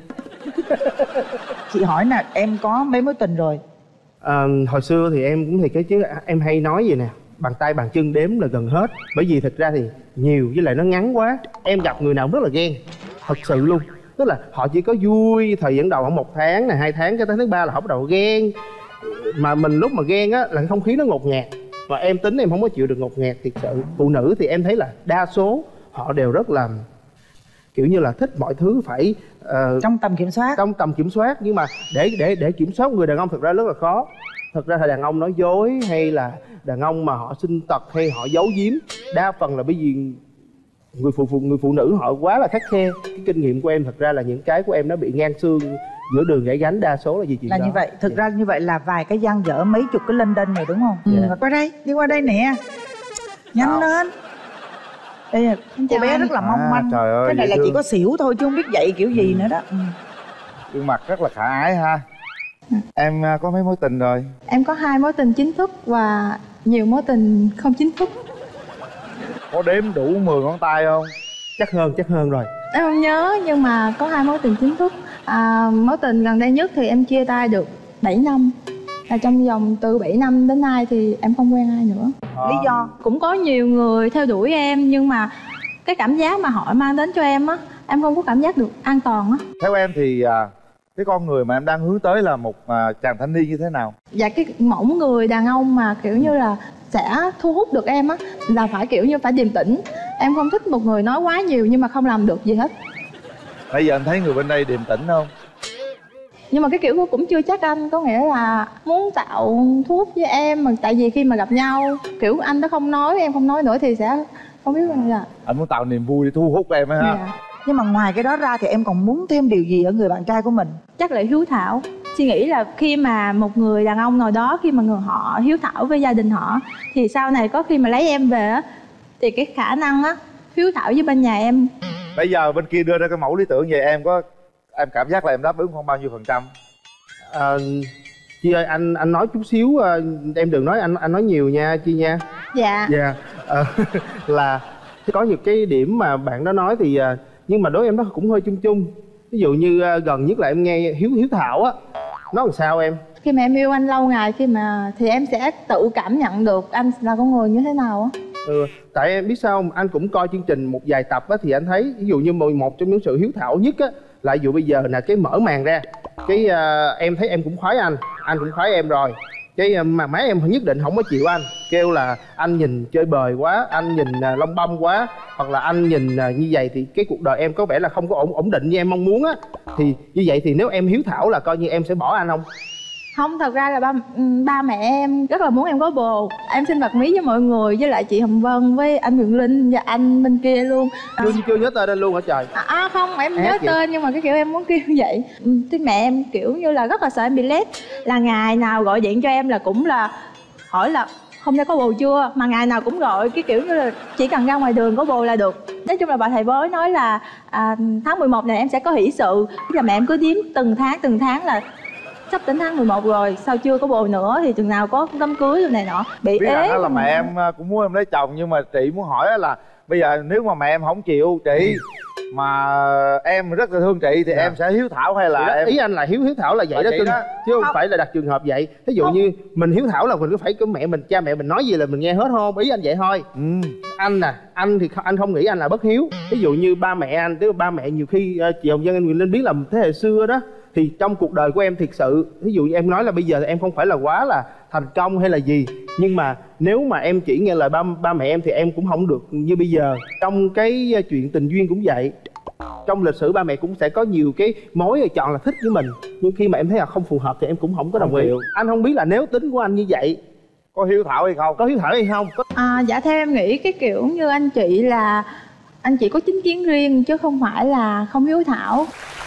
Chị hỏi nè, em có mấy mối tình rồi? À, hồi xưa thì em cũng thì cái chứ em hay nói gì nè, bàn tay bàn chân đếm là gần hết. Bởi vì thật ra thì nhiều với lại nó ngắn quá. Em gặp người nào rất là ghen, thật sự luôn. Tức là họ chỉ có vui thời gian đầu khoảng một tháng này, hai tháng, cái tới thứ ba là họ bắt đầu ghen. Mà mình lúc mà ghen á là không khí nó ngột ngạt. Và em tính em không có chịu được ngột ngạt thiệt sự. Phụ nữ thì em thấy là đa số họ đều rất là kiểu như là thích mọi thứ phải uh, trong tầm kiểm soát. Trong tầm kiểm soát, nhưng mà để để để kiểm soát người đàn ông thật ra rất là khó. Thật ra là đàn ông nói dối hay là đàn ông mà họ sinh tật hay họ giấu giếm, đa phần là bởi vì người phụ, phụ người phụ nữ họ quá là khắt khe. Cái kinh nghiệm của em thật ra là những cái của em nó bị ngang xương giữa đường gãy gánh, đa số là gì chuyện là đó. Như vậy, thực dạ. ra như vậy là vài cái dang dở mấy chục cái lên đên rồi đúng không? Ừ. Và qua đây, đi qua đây nè, nhanh lên. Đây là cô bé anh. Rất là mong manh. À, ơi, cái này là thương. chỉ có xỉu thôi chứ không biết dạy kiểu gì ừ. nữa đó. Ừ. Gương mặt rất là khả ái ha. Em có mấy mối tình rồi? Em có hai mối tình chính thức và nhiều mối tình không chính thức. Có đếm đủ mười ngón tay không? Chắc hơn, chắc hơn rồi. Em không nhớ nhưng mà có hai mối tình chính thức. À, mối tình gần đây nhất thì em chia tay được bảy năm. Là trong vòng từ bảy năm đến nay thì em không quen ai nữa. À. Lý do? Cũng có nhiều người theo đuổi em, nhưng mà cái cảm giác mà họ mang đến cho em á, em không có cảm giác được an toàn á. Theo em thì cái con người mà em đang hướng tới là một chàng thanh niên như thế nào? Dạ cái mẫu người đàn ông mà kiểu như là sẽ thu hút được em á là phải kiểu như phải điềm tĩnh. Em không thích một người nói quá nhiều nhưng mà không làm được gì hết. Bây giờ anh thấy người bên đây điềm tĩnh không? Nhưng mà cái kiểu cũng chưa chắc anh. Có nghĩa là muốn tạo thu hút với em mà tại vì khi mà gặp nhau kiểu anh đó không nói, em không nói nữa thì sẽ không biết là anh muốn tạo niềm vui để thu hút em ấy ha. Dạ. Nhưng mà ngoài cái đó ra thì em còn muốn thêm điều gì ở người bạn trai của mình? Chắc là hiếu thảo. Suy nghĩ là khi mà một người đàn ông nào đó, khi mà người họ hiếu thảo với gia đình họ thì sau này có khi mà lấy em về á thì cái khả năng á hiếu thảo với bên nhà em. Bây giờ bên kia đưa ra cái mẫu lý tưởng về em có em cảm giác là em đáp ứng khoảng bao nhiêu phần trăm? À, Chi ơi, anh anh nói chút xíu, em đừng nói anh anh nói nhiều nha Chi nha. Dạ. Dạ. À, là có nhiều cái điểm mà bạn đó nói thì nhưng mà đối với em nó cũng hơi chung chung. Ví dụ như gần nhất là em nghe hiếu hiếu thảo á, nó làm sao em? Khi mà em yêu anh lâu ngày khi mà thì em sẽ tự cảm nhận được anh là con người như thế nào á. Ừ, tại em biết sao không? Anh cũng coi chương trình một vài tập á thì anh thấy ví dụ như một trong những sự hiếu thảo nhất á là ví dụ bây giờ là cái mở màn ra cái uh, em thấy em cũng khoái anh, anh cũng khoái em rồi, cái mà má em nhất định không có chịu anh, kêu là anh nhìn chơi bời quá, anh nhìn uh, lông bông quá, hoặc là anh nhìn uh, như vậy thì cái cuộc đời em có vẻ là không có ổn ổn định như em mong muốn á. Thì như vậy thì nếu em hiếu thảo là coi như em sẽ bỏ anh không? Không, thật ra là ba ba mẹ em rất là muốn em có bồ. Em xin bật mí với mọi người, với lại chị Hồng Vân, với anh Quyền Linh và anh bên kia luôn. À, chưa, chưa nhớ tên anh luôn hả trời? À, à không, em à, nhớ vậy. tên nhưng mà cái kiểu em muốn kêu vậy. Thì mẹ em kiểu như là rất là sợ em bị lét. Là ngày nào gọi điện cho em là cũng là hỏi là hôm nay có bồ chưa, mà ngày nào cũng gọi cái kiểu như là chỉ cần ra ngoài đường có bồ là được. Nói chung là bà thầy bói nói là à, tháng mười một này em sẽ có hỷ sự. Là mẹ em cứ đếm từng tháng từng tháng là sắp đến tháng mười một rồi, sao chưa có bồ nữa thì chừng nào có đám cưới rồi này nọ. Bị biết ế là, là mẹ em cũng muốn em lấy chồng, nhưng mà chị muốn hỏi là bây giờ nếu mà mẹ em không chịu chị mà em rất là thương chị thì dạ. em sẽ hiếu thảo hay là đó, em... ý anh là hiếu hiếu thảo là vậy đó, cưng, chứ không, không phải là đặt trường hợp vậy. Ví dụ không. như mình hiếu thảo là mình cứ phải có mẹ mình, cha mẹ mình nói gì là mình nghe hết không, ý anh vậy thôi. ừ. Anh nè, anh thì anh không nghĩ anh là bất hiếu. Ví dụ như ba mẹ anh, tức ba mẹ nhiều khi uh, chị Hồng Vân, anh Quyền Linh biết là thế hệ xưa đó, thì trong cuộc đời của em thiệt sự, ví dụ như em nói là bây giờ em không phải là quá là thành công hay là gì, nhưng mà nếu mà em chỉ nghe lời ba ba mẹ em thì em cũng không được như bây giờ. Trong cái chuyện tình duyên cũng vậy, trong lịch sử ba mẹ cũng sẽ có nhiều cái mối chọn là thích với mình, nhưng khi mà em thấy là không phù hợp thì em cũng không có đồng ý. Anh không biết là nếu tính của anh như vậy có hiếu thảo hay không, có hiếu thảo hay không? Có... À, dạ theo em nghĩ cái kiểu như anh chị là anh chị có chính kiến riêng chứ không phải là không hiếu thảo.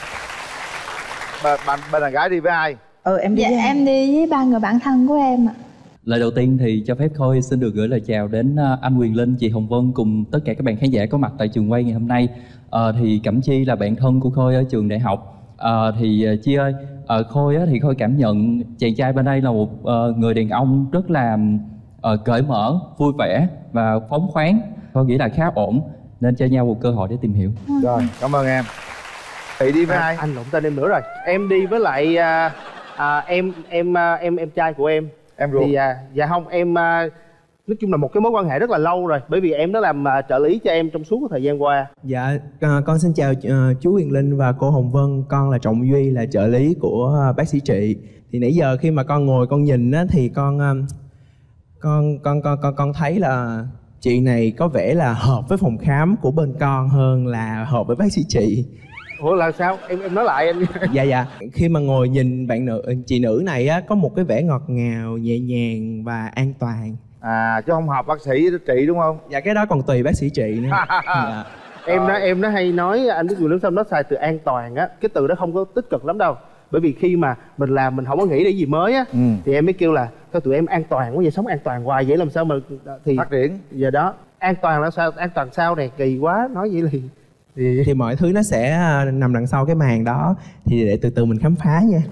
Bà, bà, bà đàn gái đi với ai? Ừ em đi dạ, với em đi với ba người bạn thân của em ạ. Lời đầu tiên thì cho phép Khôi xin được gửi lời chào đến anh Quyền Linh, chị Hồng Vân cùng tất cả các bạn khán giả có mặt tại trường quay ngày hôm nay. À, thì Cẩm Chi là bạn thân của Khôi ở trường đại học. À, thì Chi ơi, à, Khôi á, thì Khôi cảm nhận chàng trai bên đây là một uh, người đàn ông rất là uh, cởi mở, vui vẻ và phóng khoáng. Khôi nghĩ là khá ổn nên cho nhau một cơ hội để tìm hiểu. Rồi, cảm ơn em. Chị đi với à, ai? Anh lộn tên em nữa rồi. Em đi với lại à, à, em em à, em em trai của em. Em ruột? Thì à, dạ không, em à, nói chung là một cái mối quan hệ rất là lâu rồi, bởi vì em đã làm à, trợ lý cho em trong suốt thời gian qua. Dạ, à, con xin chào uh, chú Quyền Linh và cô Hồng Vân. Con là Trọng Duy, là trợ lý của uh, bác sĩ Trị. Thì nãy giờ khi mà con ngồi con nhìn á, thì con, um, con con con con con thấy là chị này có vẻ là hợp với phòng khám của bên con hơn là hợp với bác sĩ Trị. Ủa là sao? Em em nói lại anh. Dạ dạ. Khi mà ngồi nhìn bạn nữ, chị nữ này á, có một cái vẻ ngọt ngào, nhẹ nhàng và an toàn. À chứ không hợp bác sĩ Trị đúng không? Dạ cái đó còn tùy bác sĩ Trị nữa. Dạ. Em nó em nó hay nói, anh biết người lớn xong nó xài từ an toàn á, cái từ đó không có tích cực lắm đâu. Bởi vì khi mà mình làm mình không có nghĩ để gì mới á, ừ. thì em mới kêu là thôi tụi em an toàn quá, vậy sống an toàn hoài vậy làm sao mà thì phát triển. Giờ đó an toàn là sao, an toàn sao này kỳ quá, nói vậy thì thì, thì mọi thứ nó sẽ nằm đằng sau cái màn đó, thì để từ từ mình khám phá nha.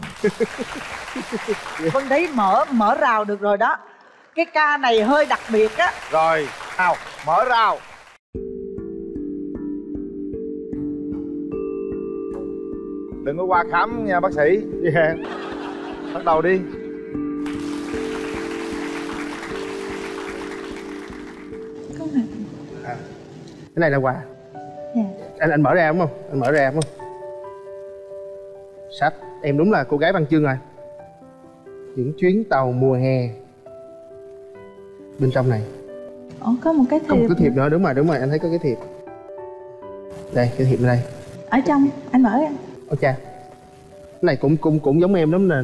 Vân đấy mở mở rào được rồi đó. Cái ca này hơi đặc biệt á. Rồi, nào, mở rào. Đừng có qua khám nha bác sĩ. Yeah. Bắt đầu đi. À, cái này là quà. Dạ. Anh anh mở ra đúng không? Anh mở ra đúng không? Sách, em đúng là cô gái văn chương rồi. Những chuyến tàu mùa hè. Bên trong này Ồ, có một cái thiệp. Có một cái thiệp nữa, đúng rồi, đúng rồi, anh thấy có cái thiệp. Đây, cái thiệp đây. Ở trong, anh mở ra. Ôi cha. Cái này cũng cũng cũng giống em lắm nè.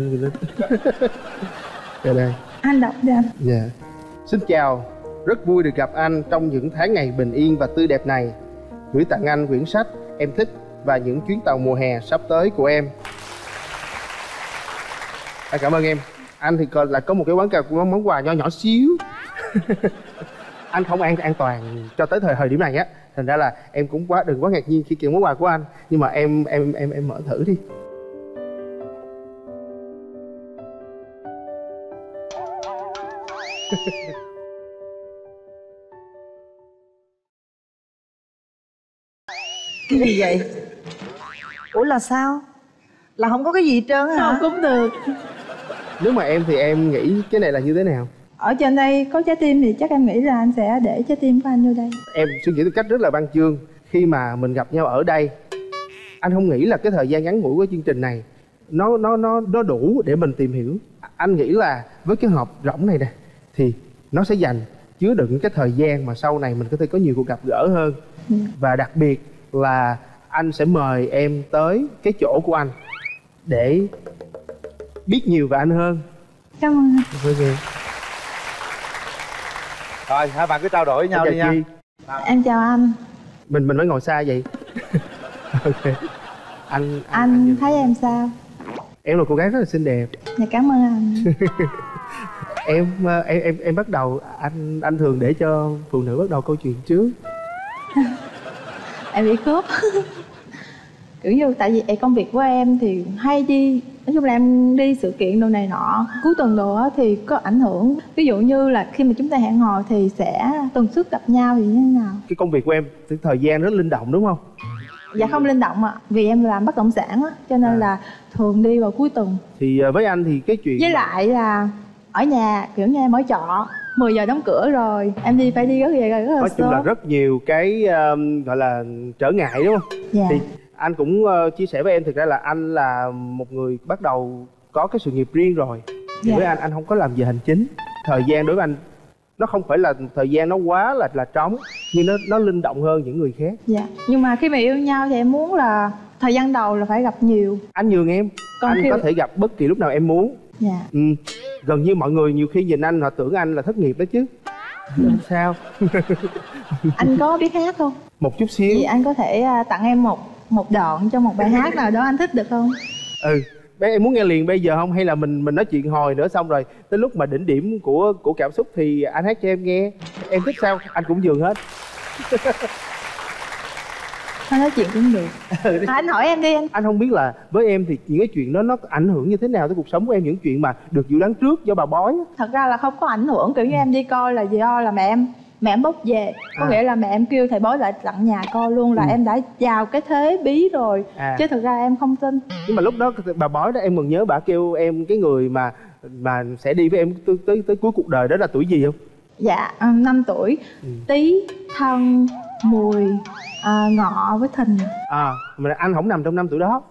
Đây đây. Anh đọc đi anh. Dạ. Yeah. Xin chào, rất vui được gặp anh trong những tháng ngày bình yên và tươi đẹp này. Gửi tặng anh quyển sách em thích và những chuyến tàu mùa hè sắp tới của em. Anh cảm ơn em. Anh thì còn là có một cái quán cà món, món quà nho nhỏ xíu. Anh không an an toàn cho tới thời thời điểm này á, thành ra là em cũng quá đừng quá ngạc nhiên khi kiện món quà của anh, nhưng mà em em em em mở thử đi. Cái gì vậy? Ủa là sao? Là không có cái gì hết trơn hả? Không cũng được. Nếu mà em thì em nghĩ cái này là như thế nào? Ở trên đây có trái tim thì chắc em nghĩ là anh sẽ để trái tim của anh vô đây. Em suy nghĩ theo cách rất là văn chương. Khi mà mình gặp nhau ở đây, anh không nghĩ là cái thời gian ngắn ngủi của chương trình này nó nó nó nó đủ để mình tìm hiểu. Anh nghĩ là với cái hộp rỗng này nè thì nó sẽ dành chứa đựng cái thời gian mà sau này mình có thể có nhiều cuộc gặp gỡ hơn. Ừ. Và đặc biệt là anh sẽ mời em tới cái chỗ của anh để biết nhiều về anh hơn. Cảm ơn anh. Rồi hai bạn cứ trao đổi với nhau đi nha. Em chào anh. Mình mình phải ngồi xa vậy. Ok. Anh anh, anh, anh thấy em sao? Em là cô gái rất là xinh đẹp. Dạ cảm ơn anh. em em em em bắt đầu anh anh thường để cho phụ nữ bắt đầu câu chuyện trước. Em bị khớp. Kiểu như tại vì em công việc của em thì hay đi, nói chung là em đi sự kiện đồ này nọ cuối tuần đồ á thì có ảnh hưởng. Ví dụ như là khi mà chúng ta hẹn hò thì sẽ tần suất gặp nhau thì như thế nào? Cái công việc của em thì thời gian rất linh động đúng không? Dạ không linh động ạ, à. Vì em làm bất động sản á, cho nên à. là thường đi vào cuối tuần. Thì với anh thì cái chuyện với lại là ở nhà kiểu như em ở trọ mười giờ đóng cửa rồi, em đi phải đi rất là rất là nói chung sớm. là rất nhiều cái um, gọi là trở ngại đúng không? Dạ. Thì anh cũng uh, chia sẻ với em thực ra là anh là một người bắt đầu có cái sự nghiệp riêng rồi. Thì dạ. với anh anh không có làm về hành chính. Thời gian đối với anh nó không phải là thời gian nó quá là là trống, nhưng nó nó linh động hơn những người khác. Dạ. Nhưng mà khi mà yêu nhau thì em muốn là thời gian đầu là phải gặp nhiều. Anh nhường em. Còn anh khi... có thể gặp bất kỳ lúc nào em muốn. Dạ. Ừ. Gần như mọi người nhiều khi nhìn anh họ tưởng anh là thất nghiệp đó chứ. Không sao. Anh có biết hát không? Một chút xíu. Thì anh có thể tặng em một một đoạn cho một bài hát nào đó anh thích được không? Ừ. Bé em muốn nghe liền bây giờ không, hay là mình mình nói chuyện hồi nữa xong rồi tới lúc mà đỉnh điểm của của cảm xúc thì anh hát cho em nghe. Em thích sao anh cũng nhường hết. Anh nói chuyện cũng được. Ừ, à, anh hỏi em đi anh. Anh không biết là với em thì những cái chuyện đó nó có ảnh hưởng như thế nào tới cuộc sống của em, những chuyện mà được dự đoán trước do bà bói. Thật ra là không có ảnh hưởng, kiểu như em đi coi là do là mẹ em mẹ em bốc về, có à. nghĩa là mẹ em kêu thầy bói lại tặng nhà coi luôn là ừ. em đã vào cái thế bí rồi. À. Chứ thực ra em không tin. Nhưng mà lúc đó bà bói đó em còn nhớ bà kêu em cái người mà mà sẽ đi với em tới tới, tới cuối cuộc đời đó là tuổi gì không? Dạ năm tuổi. Ừ. Tý, Thân, Mùi, à, Ngọ với Thìn. À mà anh không nằm trong năm tuổi đó.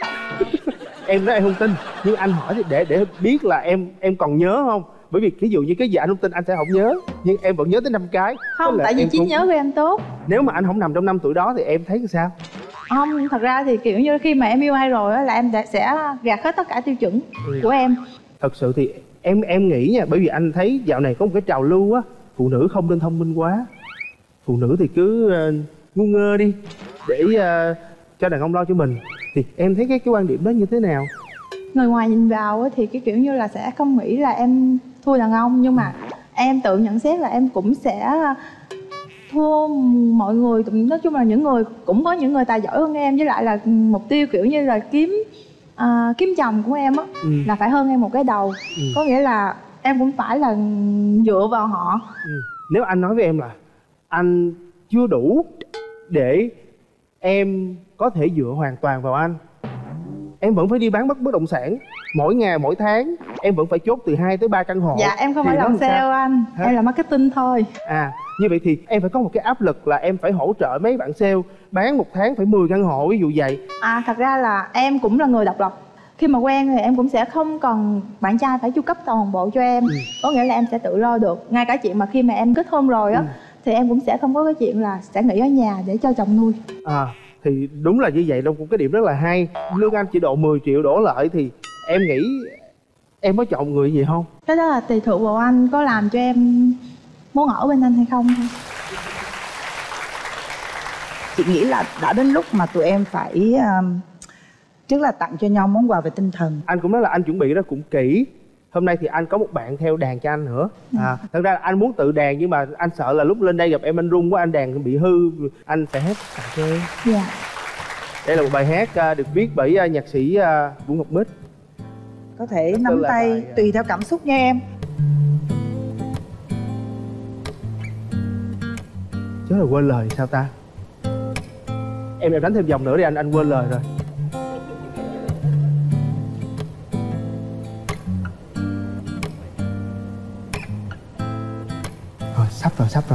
Em nói em không tin, nhưng anh hỏi thì để để biết là em em còn nhớ không? Bởi vì ví dụ như cái gì anh không tin anh sẽ không nhớ, nhưng em vẫn nhớ tới năm cái. Không, tại vì trí cũng... nhớ của em tốt. Nếu mà anh không nằm trong năm tuổi đó thì em thấy sao? Không, thật ra thì kiểu như khi mà em yêu ai rồi á là em sẽ gạt hết tất cả tiêu chuẩn ừ. của em. Thật sự thì em em nghĩ nha, bởi vì anh thấy dạo này có một cái trào lưu á, phụ nữ không nên thông minh quá, phụ nữ thì cứ uh, ngu ngơ đi để uh, cho đàn ông lo cho mình. Thì em thấy cái cái quan điểm đó như thế nào? Người ngoài nhìn vào thì cái kiểu như là sẽ không nghĩ là em thua đàn ông, nhưng mà em tự nhận xét là em cũng sẽ thua mọi người. Nói chung là những người cũng có những người tài giỏi hơn em, với lại là mục tiêu kiểu như là kiếm uh, kiếm chồng của em á ừ. là phải hơn em một cái đầu. Ừ. Có nghĩa là em cũng phải là dựa vào họ. Ừ. Nếu anh nói với em là anh chưa đủ để em có thể dựa hoàn toàn vào anh, em vẫn phải đi bán bất bất động sản mỗi ngày mỗi tháng, em vẫn phải chốt từ hai tới ba căn hộ. Dạ em không phải làm sale sao? Anh Hả? Em là marketing thôi. À như vậy thì em phải có một cái áp lực là em phải hỗ trợ mấy bạn sale bán một tháng phải mười căn hộ ví dụ vậy. À thật ra là em cũng là người độc lập. Khi mà quen thì em cũng sẽ không cần bạn trai phải chu cấp toàn bộ cho em. Ừ. Có nghĩa là em sẽ tự lo được. Ngay cả chuyện mà khi mà em kết hôn rồi á ừ. thì em cũng sẽ không có cái chuyện là sẽ nghỉ ở nhà để cho chồng nuôi. À thì đúng là như vậy đâu, cũng cái điểm rất là hay. Lương anh chỉ độ mười triệu đổ lại thì em nghĩ em có chọn người gì không? Cái đó là tùy thuộc vào anh có làm cho em muốn ở bên anh hay không thôi. Chị nghĩ là đã đến lúc mà tụi em phải um, trước là tặng cho nhau món quà về tinh thần. Anh cũng nói là anh chuẩn bị đó cũng kỹ. Hôm nay thì anh có một bạn theo đàn cho anh nữa. À, thật ra là anh muốn tự đàn nhưng mà anh sợ là lúc lên đây gặp em anh run quá, anh đàn bị hư, anh phải hát tặng cho em. Dạ. Đây là một bài hát được viết bởi nhạc sĩ Vũ Ngọc Bích. Có thể nắm tay bài... tùy theo cảm xúc nha em. Chứ là quên lời sao ta? Em em đánh thêm vòng nữa đi anh, anh quên lời rồi. Rồi, sắp rồi, sắp rồi.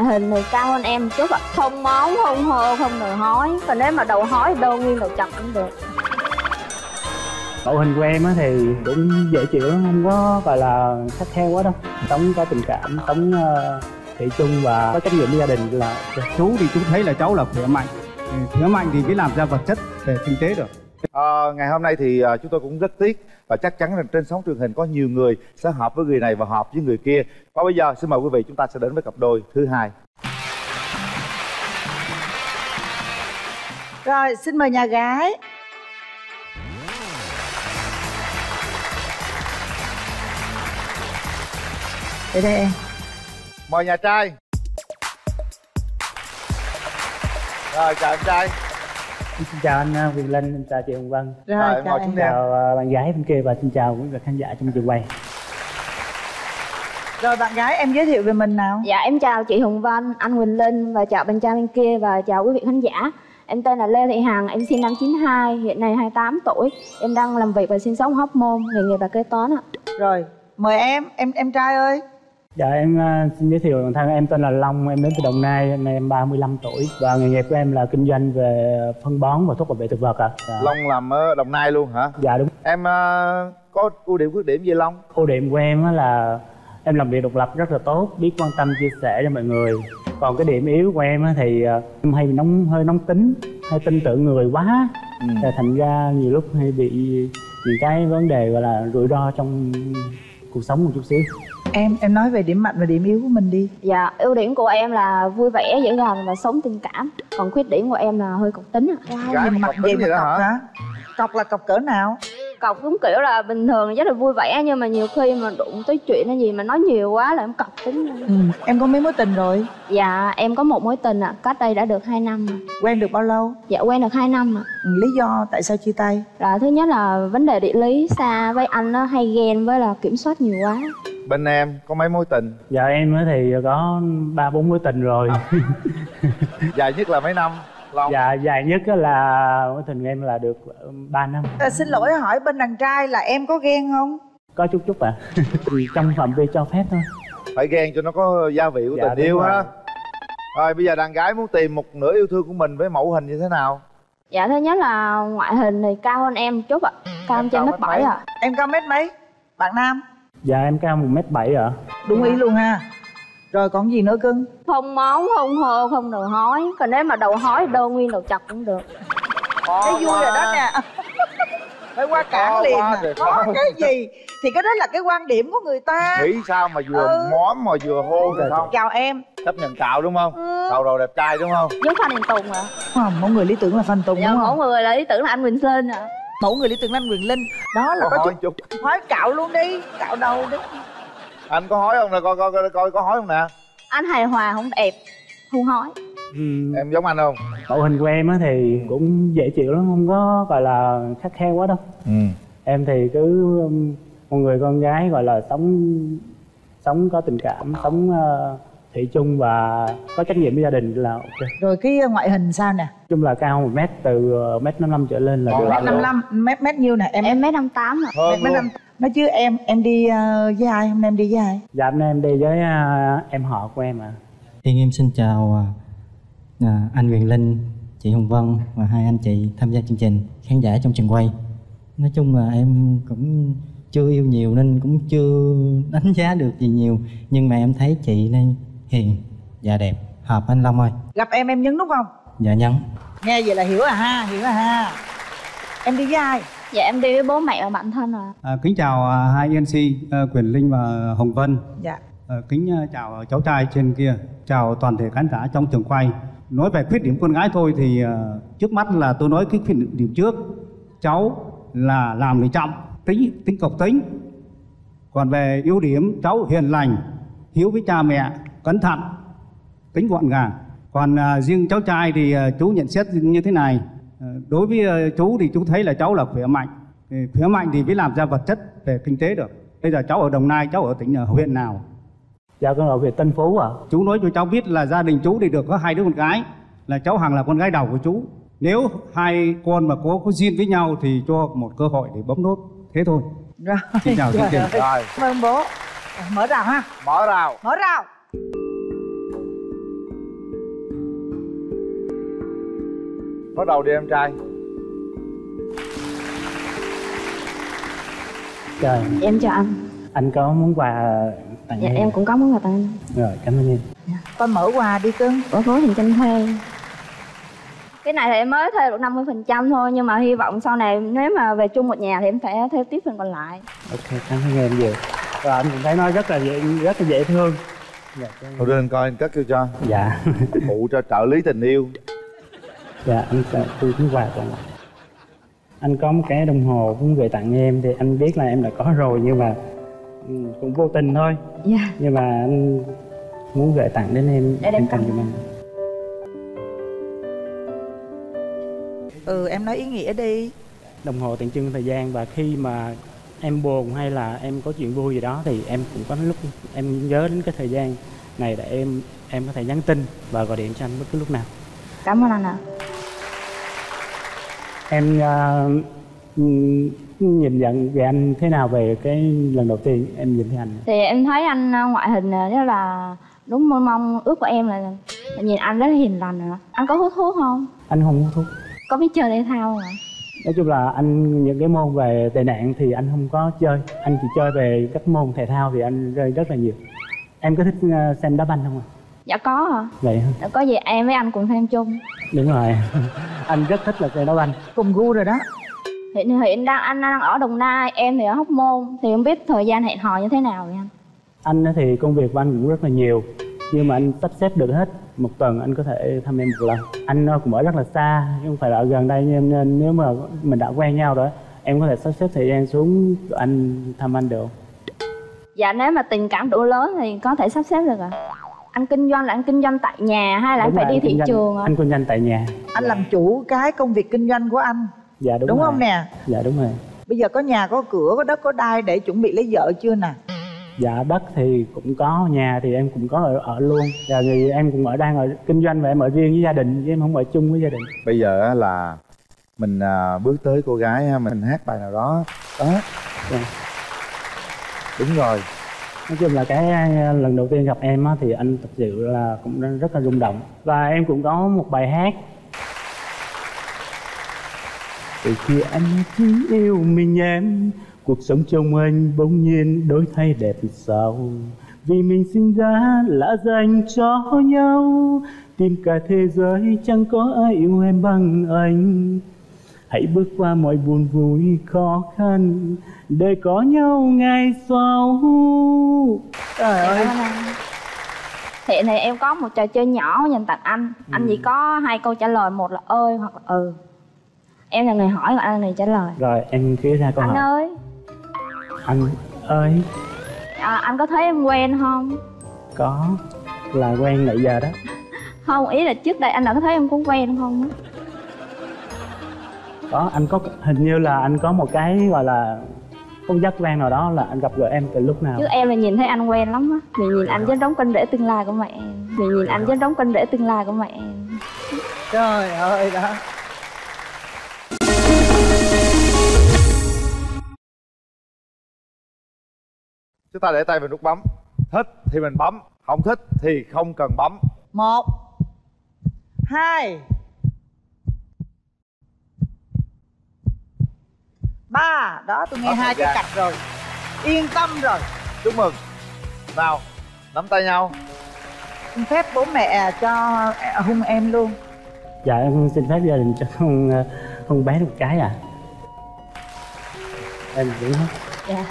ngoại hình thì cao hơn em một chút ạ. Không móng, không hô, không đòi hói. Còn nếu mà đầu hói đâu nguyên đầu chọc cũng được. Mẫu hình của em thì cũng dễ chịu lắm, không có gọi là khắt khe quá đâu. Sống có tình cảm, sống uh, thủy chung và có trách nhiệm với gia đình là chú thì chú thấy là cháu là khỏe mạnh. Khỏe mạnh thì mới làm ra vật chất về kinh tế được. À, ngày hôm nay thì uh, chúng tôi cũng rất tiếc và chắc chắn rằng trên sóng truyền hình có nhiều người sẽ hợp với người này và hợp với người kia. Và bây giờ xin mời quý vị chúng ta sẽ đến với cặp đôi thứ hai. Rồi, xin mời nhà gái. Đây đây em. Mời nhà trai. Rồi, chào anh trai. Xin chào anh Quyền Linh, xin chào chị Hồng Vân. Rồi, Rồi chào mời em. chúng ta. Chào bạn gái bên kia và xin chào quý vị khán giả trong trường quay. Rồi bạn gái em giới thiệu về mình nào. Dạ em chào chị Hồng Vân, anh Quỳnh Linh và chào bạn trai bên kia và chào quý vị khán giả. Em tên là Lê Thị Hằng, em sinh năm chín hai, hiện nay hai mươi tám tuổi. Em đang làm việc và sinh sống Hóc Môn, nghề nghiệp là kế toán ạ. Rồi, mời em, em em trai ơi. Dạ em uh, xin giới thiệu bản thân em tên là Long, em đến từ Đồng Nai, hôm nay em ba mươi lăm tuổi và nghề nghiệp của em là kinh doanh về phân bón và thuốc bảo vệ thực vật ạ. Dạ. Long làm ở Đồng Nai luôn hả? Dạ đúng. Em uh, có ưu điểm khuyết điểm gì Long? Ưu điểm của em á là em làm việc độc lập rất là tốt, biết quan tâm chia sẻ cho mọi người. Còn cái điểm yếu của em á thì uh, em hay bị nóng, hơi nóng tính, hay tin tưởng người quá. Ừ. Thành ra nhiều lúc hay bị những cái vấn đề gọi là rủi ro trong cuộc sống một chút xíu. Em em nói về điểm mạnh và điểm yếu của mình đi. Dạ, ưu điểm của em là vui vẻ, dễ gần và sống tình cảm. Còn khuyết điểm của em là hơi cọc tính ạ. Gái Nhìn mà mặt cọc vậy tính mà vậy đó cọc hả? hả? Cọc là cọc cỡ nào? Cọc cũng kiểu là bình thường rất là vui vẻ, nhưng mà nhiều khi mà đụng tới chuyện hay gì mà nói nhiều quá là em cọc tính. Ừ. Em có mấy mối tình rồi? Dạ em có một mối tình ạ, cách đây đã được hai năm rồi. Quen được bao lâu? Dạ quen được hai năm ạ. Ừ, lý do tại sao chia tay? Là thứ nhất là vấn đề địa lý xa, với anh nó hay ghen với là kiểm soát nhiều quá. Bên em có mấy mối tình? Dạ em á thì có ba bốn mối tình rồi. Dài nhất là mấy năm? Long. Dạ dài nhất á là mối tình của em là được ba năm. À, xin lỗi hỏi bên đàn trai là em có ghen không? Có chút chút ạ. À. Trong phạm vi cho phép thôi. Phải ghen cho nó có gia vị của Dạ, tình yêu rồi. ha. Rồi bây giờ đàn gái muốn tìm một nửa yêu thương của mình với mẫu hình như thế nào? Dạ thứ nhất là ngoại hình thì cao hơn em một chút ạ. Cao hơn trên mét bảy ạ. Em cao mét mấy? Bạn nam? Dạ em cao một mét bảy ạ. Đúng ý luôn ha. Rồi còn gì nữa cưng? Không móng, không hô, không đầu hói. Còn nếu mà đầu hói đâu nguyên đầu chọc cũng được. Cái vui rồi đó nè. Phải qua cản liền à. Có cái gì thì cái đó là cái quan điểm của người ta. Nghĩ sao mà vừa Ừ. móm mà vừa hôn rồi không? Chào em. Chấp nhận cạo đúng không? Ừ. Cạo đầu đẹp trai đúng không? Giống Phan Đình Tùng ạ. Không, mẫu người lý tưởng là Phan Tùng Dạ đúng mẫu không? người là lý tưởng là anh Quỳnh Linh ạ. Mẫu người lý tưởng là anh Quyền Linh. Đó là Có có hỏi chút. chút. Hỏi cạo luôn đi, cạo đầu đi. Anh có hói không nè, coi coi coi, coi có hói không nè? Anh hài hòa không đẹp, không hói. Ừ. Em giống anh không? Mẫu hình của em á thì cũng dễ chịu lắm, không có gọi là khắt khe quá đâu. Ừ. Em thì cứ um, một người con gái gọi là sống sống có tình cảm, sống uh, thủy chung và có trách nhiệm với gia đình là ok. Rồi cái ngoại hình sao nè? Chung là cao một mét, từ uh, mét năm mươi lăm trở lên là được. Mét năm mươi lăm, mét mét nhiêu nè? Em Em mét năm mươi tám ạ. Hơn mét luôn. năm. Nói chứ em em đi uh, với ai? Hôm nay em đi với ai? Dạ hôm nay em đi với uh, em họ của em ạ. À. Thiên em xin chào uh, anh Quyền Linh, chị Hồng Vân và hai anh chị tham gia chương trình, khán giả trong trường quay. Nói chung là em cũng chưa yêu nhiều nên cũng chưa đánh giá được gì nhiều. Nhưng mà em thấy chị này hiền và đẹp, hợp anh Long ơi. Gặp em em nhấn đúng không? Dạ nhắn. Nghe vậy là hiểu à ha, hiểu à ha. Em đi với ai? Dạ em đi với bố mẹ và bạn thân ạ. À, kính chào à, hai em xê à, Quyền Linh và Hồng Vân. Dạ. À, kính à, chào cháu trai trên kia, chào toàn thể khán giả trong trường quay. Nói về khuyết điểm con gái thôi thì à, trước mắt là tôi nói cái khuyết điểm trước. Cháu là làm người chậm, tính tính cộc tính. Còn về ưu điểm, cháu hiền lành, hiếu với cha mẹ, cẩn thận, tính gọn gàng. Còn à, riêng cháu trai thì à, chú nhận xét như thế này. À, đối với à, chú thì chú thấy là cháu là khỏe mạnh. Thì khỏe mạnh thì mới làm ra vật chất về kinh tế được. Bây giờ cháu ở Đồng Nai, cháu ở tỉnh ở huyện nào? Dạ con ở huyện Tân Phú ạ. À. Chú nói cho cháu biết là gia đình chú thì được có hai đứa con gái, là cháu Hằng là con gái đầu của chú. Nếu hai con mà có có duyên với nhau thì cho một cơ hội để bấm nốt. Thế thôi. Rồi. Xin chào chương trình. Rồi. Cảm ơn bố. Mở rào ha. Mở rào. Mở rào. Bắt đầu đi em trai. Trời, Em chào anh. anh có món quà tặng Dạ em. em cũng có món quà tặng anh. Rồi, cảm ơn em. Con mở quà đi cưng. Ở phố Hành Chanh thuê. Cái này thì em mới thuê được năm mươi phần trăm thôi, nhưng mà hy vọng sau này nếu mà về chung một nhà thì em phải thuê tiếp phần còn lại. Ok, cảm ơn em nhiều. Rồi anh cũng thấy nói rất là dễ, rất là dễ thương. Dạ, Thôi đưa anh coi anh cất kêu cho. Dạ. Phụ cho trợ lý tình yêu. Dạ, anh sẽ thu cái quà còn lại. Anh có một cái đồng hồ cũng gửi tặng em, thì anh biết là em đã có rồi nhưng mà ừ, cũng vô tình thôi. Dạ. Nhưng mà anh muốn gửi tặng đến em, Để em tặng cho anh. Ừ, em nói ý nghĩa đi. Đồng hồ tượng trưng thời gian, và khi mà em buồn hay là em có chuyện vui gì đó thì em cũng có lúc em nhớ đến cái thời gian này để em em có thể nhắn tin và gọi điện cho anh bất cứ lúc nào. Cảm ơn anh ạ. Em uh, nhìn nhận về anh thế nào về cái lần đầu tiên em nhìn thấy anh? Thì em thấy anh ngoại hình rất là đúng mong mong ước của em, là, là nhìn anh rất là hiền lành ạ. Anh có hút thuốc không? Anh không hút thuốc. Có biết chơi thể thao không ạ? Nói chung là anh những cái môn về tệ nạn thì anh không có chơi. Anh chỉ chơi về các môn thể thao thì anh rơi rất là nhiều. Em có thích uh, xem đá banh không ạ? Dạ có ạ. Vậy hả? Dạ, có gì em với anh cùng xem chung. Đúng rồi. Anh rất thích là xem đá banh. Cùng gu rồi đó. Hiện hiện đang anh đang ở Đồng Nai, em thì ở Hóc Môn, thì không biết thời gian hẹn hò như thế nào vậy anh? Anh thì công việc của anh cũng rất là nhiều, nhưng mà anh sắp xếp được hết. Một tuần anh có thể thăm em một lần. Anh cũng ở rất là xa, chứ không phải là ở gần đây, nên nếu mà mình đã quen nhau rồi em có thể sắp xếp thời gian xuống anh thăm anh được. Dạ nếu mà tình cảm đủ lớn thì có thể sắp xếp được ạ. Anh kinh doanh là anh kinh doanh tại nhà hay là anh phải đi thị trường ạ? Anh kinh doanh tại nhà. Anh làm chủ cái công việc kinh doanh của anh. Dạ đúng, đúng rồi. không nè? Dạ đúng rồi. Bây giờ có nhà, có cửa, có đất, có đai để chuẩn bị lấy vợ chưa nè? Dạ đất thì cũng có, nhà thì em cũng có ở, ở luôn. Dạ thì em cũng ở đang ở kinh doanh và em ở riêng với gia đình, chứ em không ở chung với gia đình. Bây giờ á là mình à, bước tới cô gái ha, mình hát bài nào đó đó. Dạ. Đúng rồi. Nói chung là cái lần đầu tiên gặp em á, thì anh thật sự là cũng rất là rung động. Và em cũng có một bài hát. Từ khi anh chỉ yêu mình em, cuộc sống trong anh bỗng nhiên đổi thay đẹp sao. Vì mình sinh ra là dành cho nhau, tìm cả thế giới chẳng có ai yêu em bằng anh. Hãy bước qua mọi buồn vui khó khăn để có nhau ngày sau. Trời ơi. Hiện thì em có một trò chơi nhỏ dành tặng anh. ừ. Anh chỉ có hai câu trả lời, một là ơi hoặc là ừ. Em là người hỏi, còn anh là người trả lời. Rồi em cứ ra câu anh hỏi. ơi Anh ơi à, anh có thấy em quen không? Có, là quen nãy giờ đó. Không, ý là trước đây anh đã có thấy em cũng quen không? Có, anh có, hình như là anh có một cái gọi là không giác quan nào đó là anh gặp gỡ em từ lúc nào. Chứ em là nhìn thấy anh quen lắm á. Vì nhìn anh giống đóng con rể tương lai của mẹ em. Vì nhìn anh giống đóng con rể tương lai của mẹ em. Trời ơi đó. Chúng ta để tay vào nút bấm. Thích thì mình bấm, không thích thì không cần bấm. Một, hai, ba. Đó, tôi nghe Hết hai thời cái gian. cặp rồi. Yên tâm rồi. Chúc mừng. Nào, nắm tay nhau. Xin phép bố mẹ cho hung em luôn. Dạ em xin phép gia đình cho con con bé một cái à. Em đúng không? Dạ.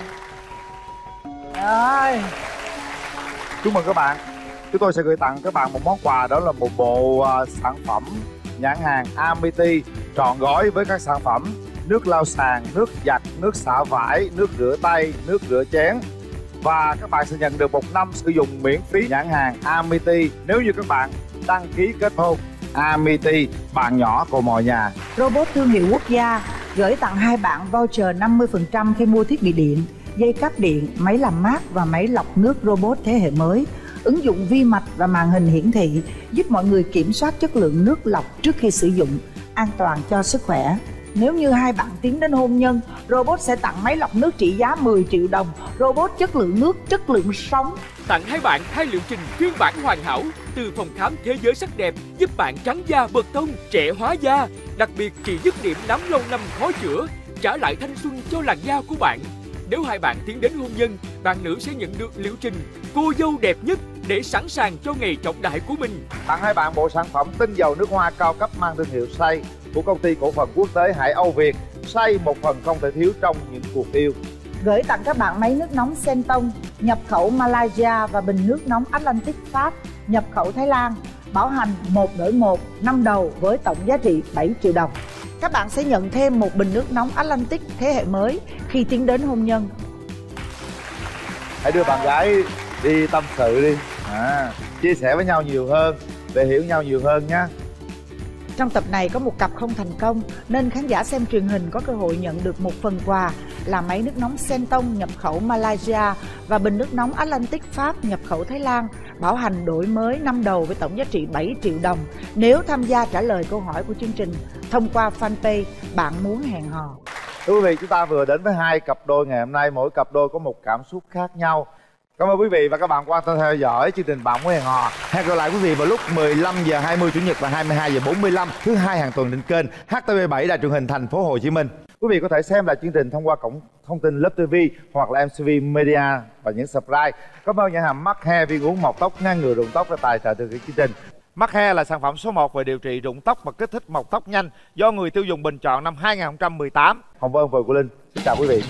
Rồi. Chúc mừng các bạn. Chúng tôi sẽ gửi tặng các bạn một món quà, đó là một bộ uh, sản phẩm nhãn hàng Amity trọn gói với các sản phẩm nước lau sàn, nước giặt, nước xả vải, nước rửa tay, nước rửa chén. Và các bạn sẽ nhận được một năm sử dụng miễn phí nhãn hàng Amity nếu như các bạn đăng ký kết hôn. Amity, bạn nhỏ của mọi nhà. Robot thương hiệu quốc gia gửi tặng hai bạn voucher năm mươi phần trăm khi mua thiết bị điện, dây cáp điện, máy làm mát và máy lọc nước robot thế hệ mới. Ứng dụng vi mạch và màn hình hiển thị giúp mọi người kiểm soát chất lượng nước lọc trước khi sử dụng, an toàn cho sức khỏe. Nếu như hai bạn tiến đến hôn nhân, robot sẽ tặng máy lọc nước trị giá mười triệu đồng. Robot chất lượng nước, chất lượng sống. Tặng hai bạn hai liệu trình phiên bản hoàn hảo từ phòng khám Thế Giới Sắc Đẹp giúp bạn trắng da bật thông, trẻ hóa da. Đặc biệt trị dứt điểm nám lâu năm khó chữa, trả lại thanh xuân cho làn da của bạn. Nếu hai bạn tiến đến hôn nhân, bạn nữ sẽ nhận được liệu trình cô dâu đẹp nhất để sẵn sàng cho ngày trọng đại của mình. Tặng hai bạn bộ sản phẩm tinh dầu nước hoa cao cấp mang thương hiệu Say của công ty cổ phần quốc tế Hải Âu Việt. Say một phần không thể thiếu trong những cuộc yêu. Gửi tặng các bạn máy nước nóng Sentong nhập khẩu Malaysia và bình nước nóng Atlantic Pháp nhập khẩu Thái Lan, bảo hành một đổi một, năm đầu với tổng giá trị bảy triệu đồng. Các bạn sẽ nhận thêm một bình nước nóng Atlantic thế hệ mới khi tiến đến hôn nhân. Hãy đưa bạn gái đi tâm sự đi, à, chia sẻ với nhau nhiều hơn để hiểu nhau nhiều hơn nhé. Trong tập này có một cặp không thành công nên khán giả xem truyền hình có cơ hội nhận được một phần quà là máy nước nóng Sentong nhập khẩu Malaysia và bình nước nóng Atlantic Pháp nhập khẩu Thái Lan, bảo hành đổi mới năm đầu với tổng giá trị bảy triệu đồng nếu tham gia trả lời câu hỏi của chương trình thông qua fanpage Bạn Muốn Hẹn Hò. Thưa quý vị, chúng ta vừa đến với hai cặp đôi ngày hôm nay, mỗi cặp đôi có một cảm xúc khác nhau. Cảm ơn quý vị và các bạn quan tâm theo dõi chương trình Bạn Muốn Hẹn Hò. Hẹn gặp lại quý vị vào lúc mười lăm giờ hai mươi chủ nhật và hai mươi hai giờ bốn mươi lăm thứ hai hàng tuần trên kênh H T V bảy Đài Truyền hình Thành phố Hồ Chí Minh. Quý vị có thể xem lại chương trình thông qua cổng thông tin Love ti vi hoặc là em xê vê Media và nhấn subscribe. Cảm ơn nhà hàng Mắc Hair viên uống mọc tóc ngăn ngừa rụng tóc đã tài trợ thực hiện chương trình. Mắc Hair là sản phẩm số một về điều trị rụng tóc và kích thích mọc tóc nhanh do người tiêu dùng bình chọn năm hai nghìn không trăm mười tám. Hồng Vân và Cô Linh xin chào quý vị.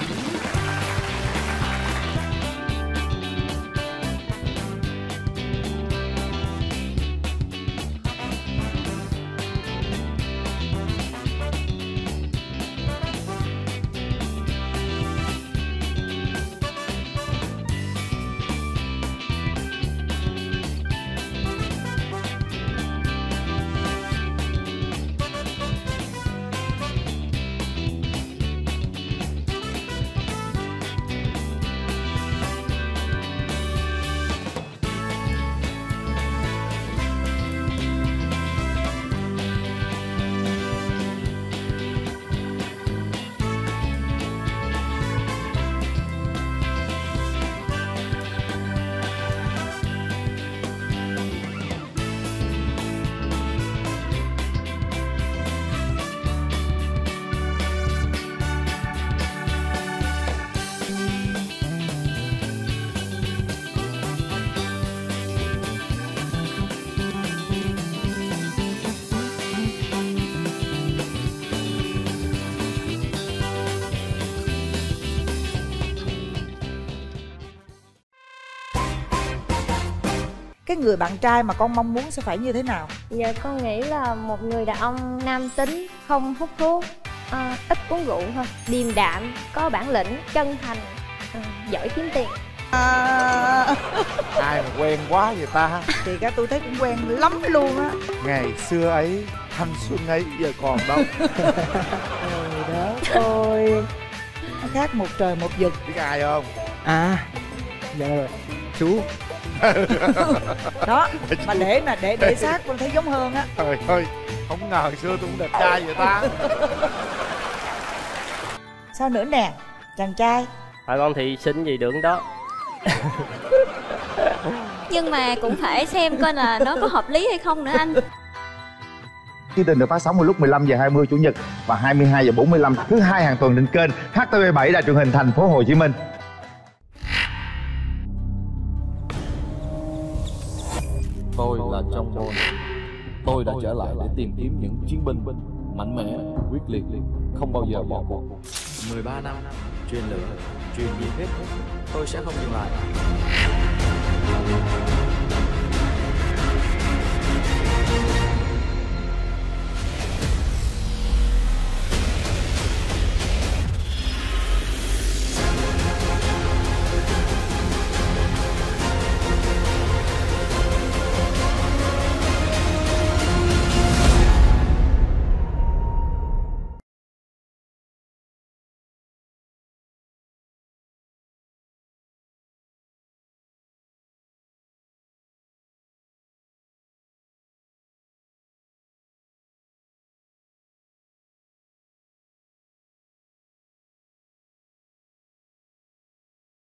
Cái người bạn trai mà con mong muốn sẽ phải như thế nào? Dạ con nghĩ là một người đàn ông nam tính, không hút thuốc, à, ít uống rượu thôi, điềm đạm, có bản lĩnh, chân thành, à, giỏi kiếm tiền. À... Ai mà quen quá vậy ta? Thì các tôi thấy cũng quen lắm luôn á. Ngày xưa ấy, thanh xuân ấy giờ còn đâu. Trời đất ơi, nó khác một trời một vực. Biết ai không? À, dạ rồi, chú. Đó, mà để mà để để sát con thấy giống hơn á. Trời ơi, không ngờ hồi xưa tôi cũng đẹp trai vậy ta. Sao nữa nè, chàng trai? Phải con thì xinh gì được đó. Nhưng mà cũng phải xem coi là nó có hợp lý hay không nữa anh. Chương trình được phát sóng vào lúc mười lăm giờ hai mươi chủ nhật và hai mươi hai giờ bốn mươi lăm thứ hai hàng tuần trên kênh H T V bảy Đài Truyền hình Thành phố Hồ Chí Minh. Tôi là Trong Môn. Tôi đã trở lại để tìm kiếm những chiến binh mạnh mẽ, quyết liệt, không bao giờ bỏ cuộc. mười ba năm truyền lửa, truyền nhiệt huyết, tôi sẽ không dừng lại.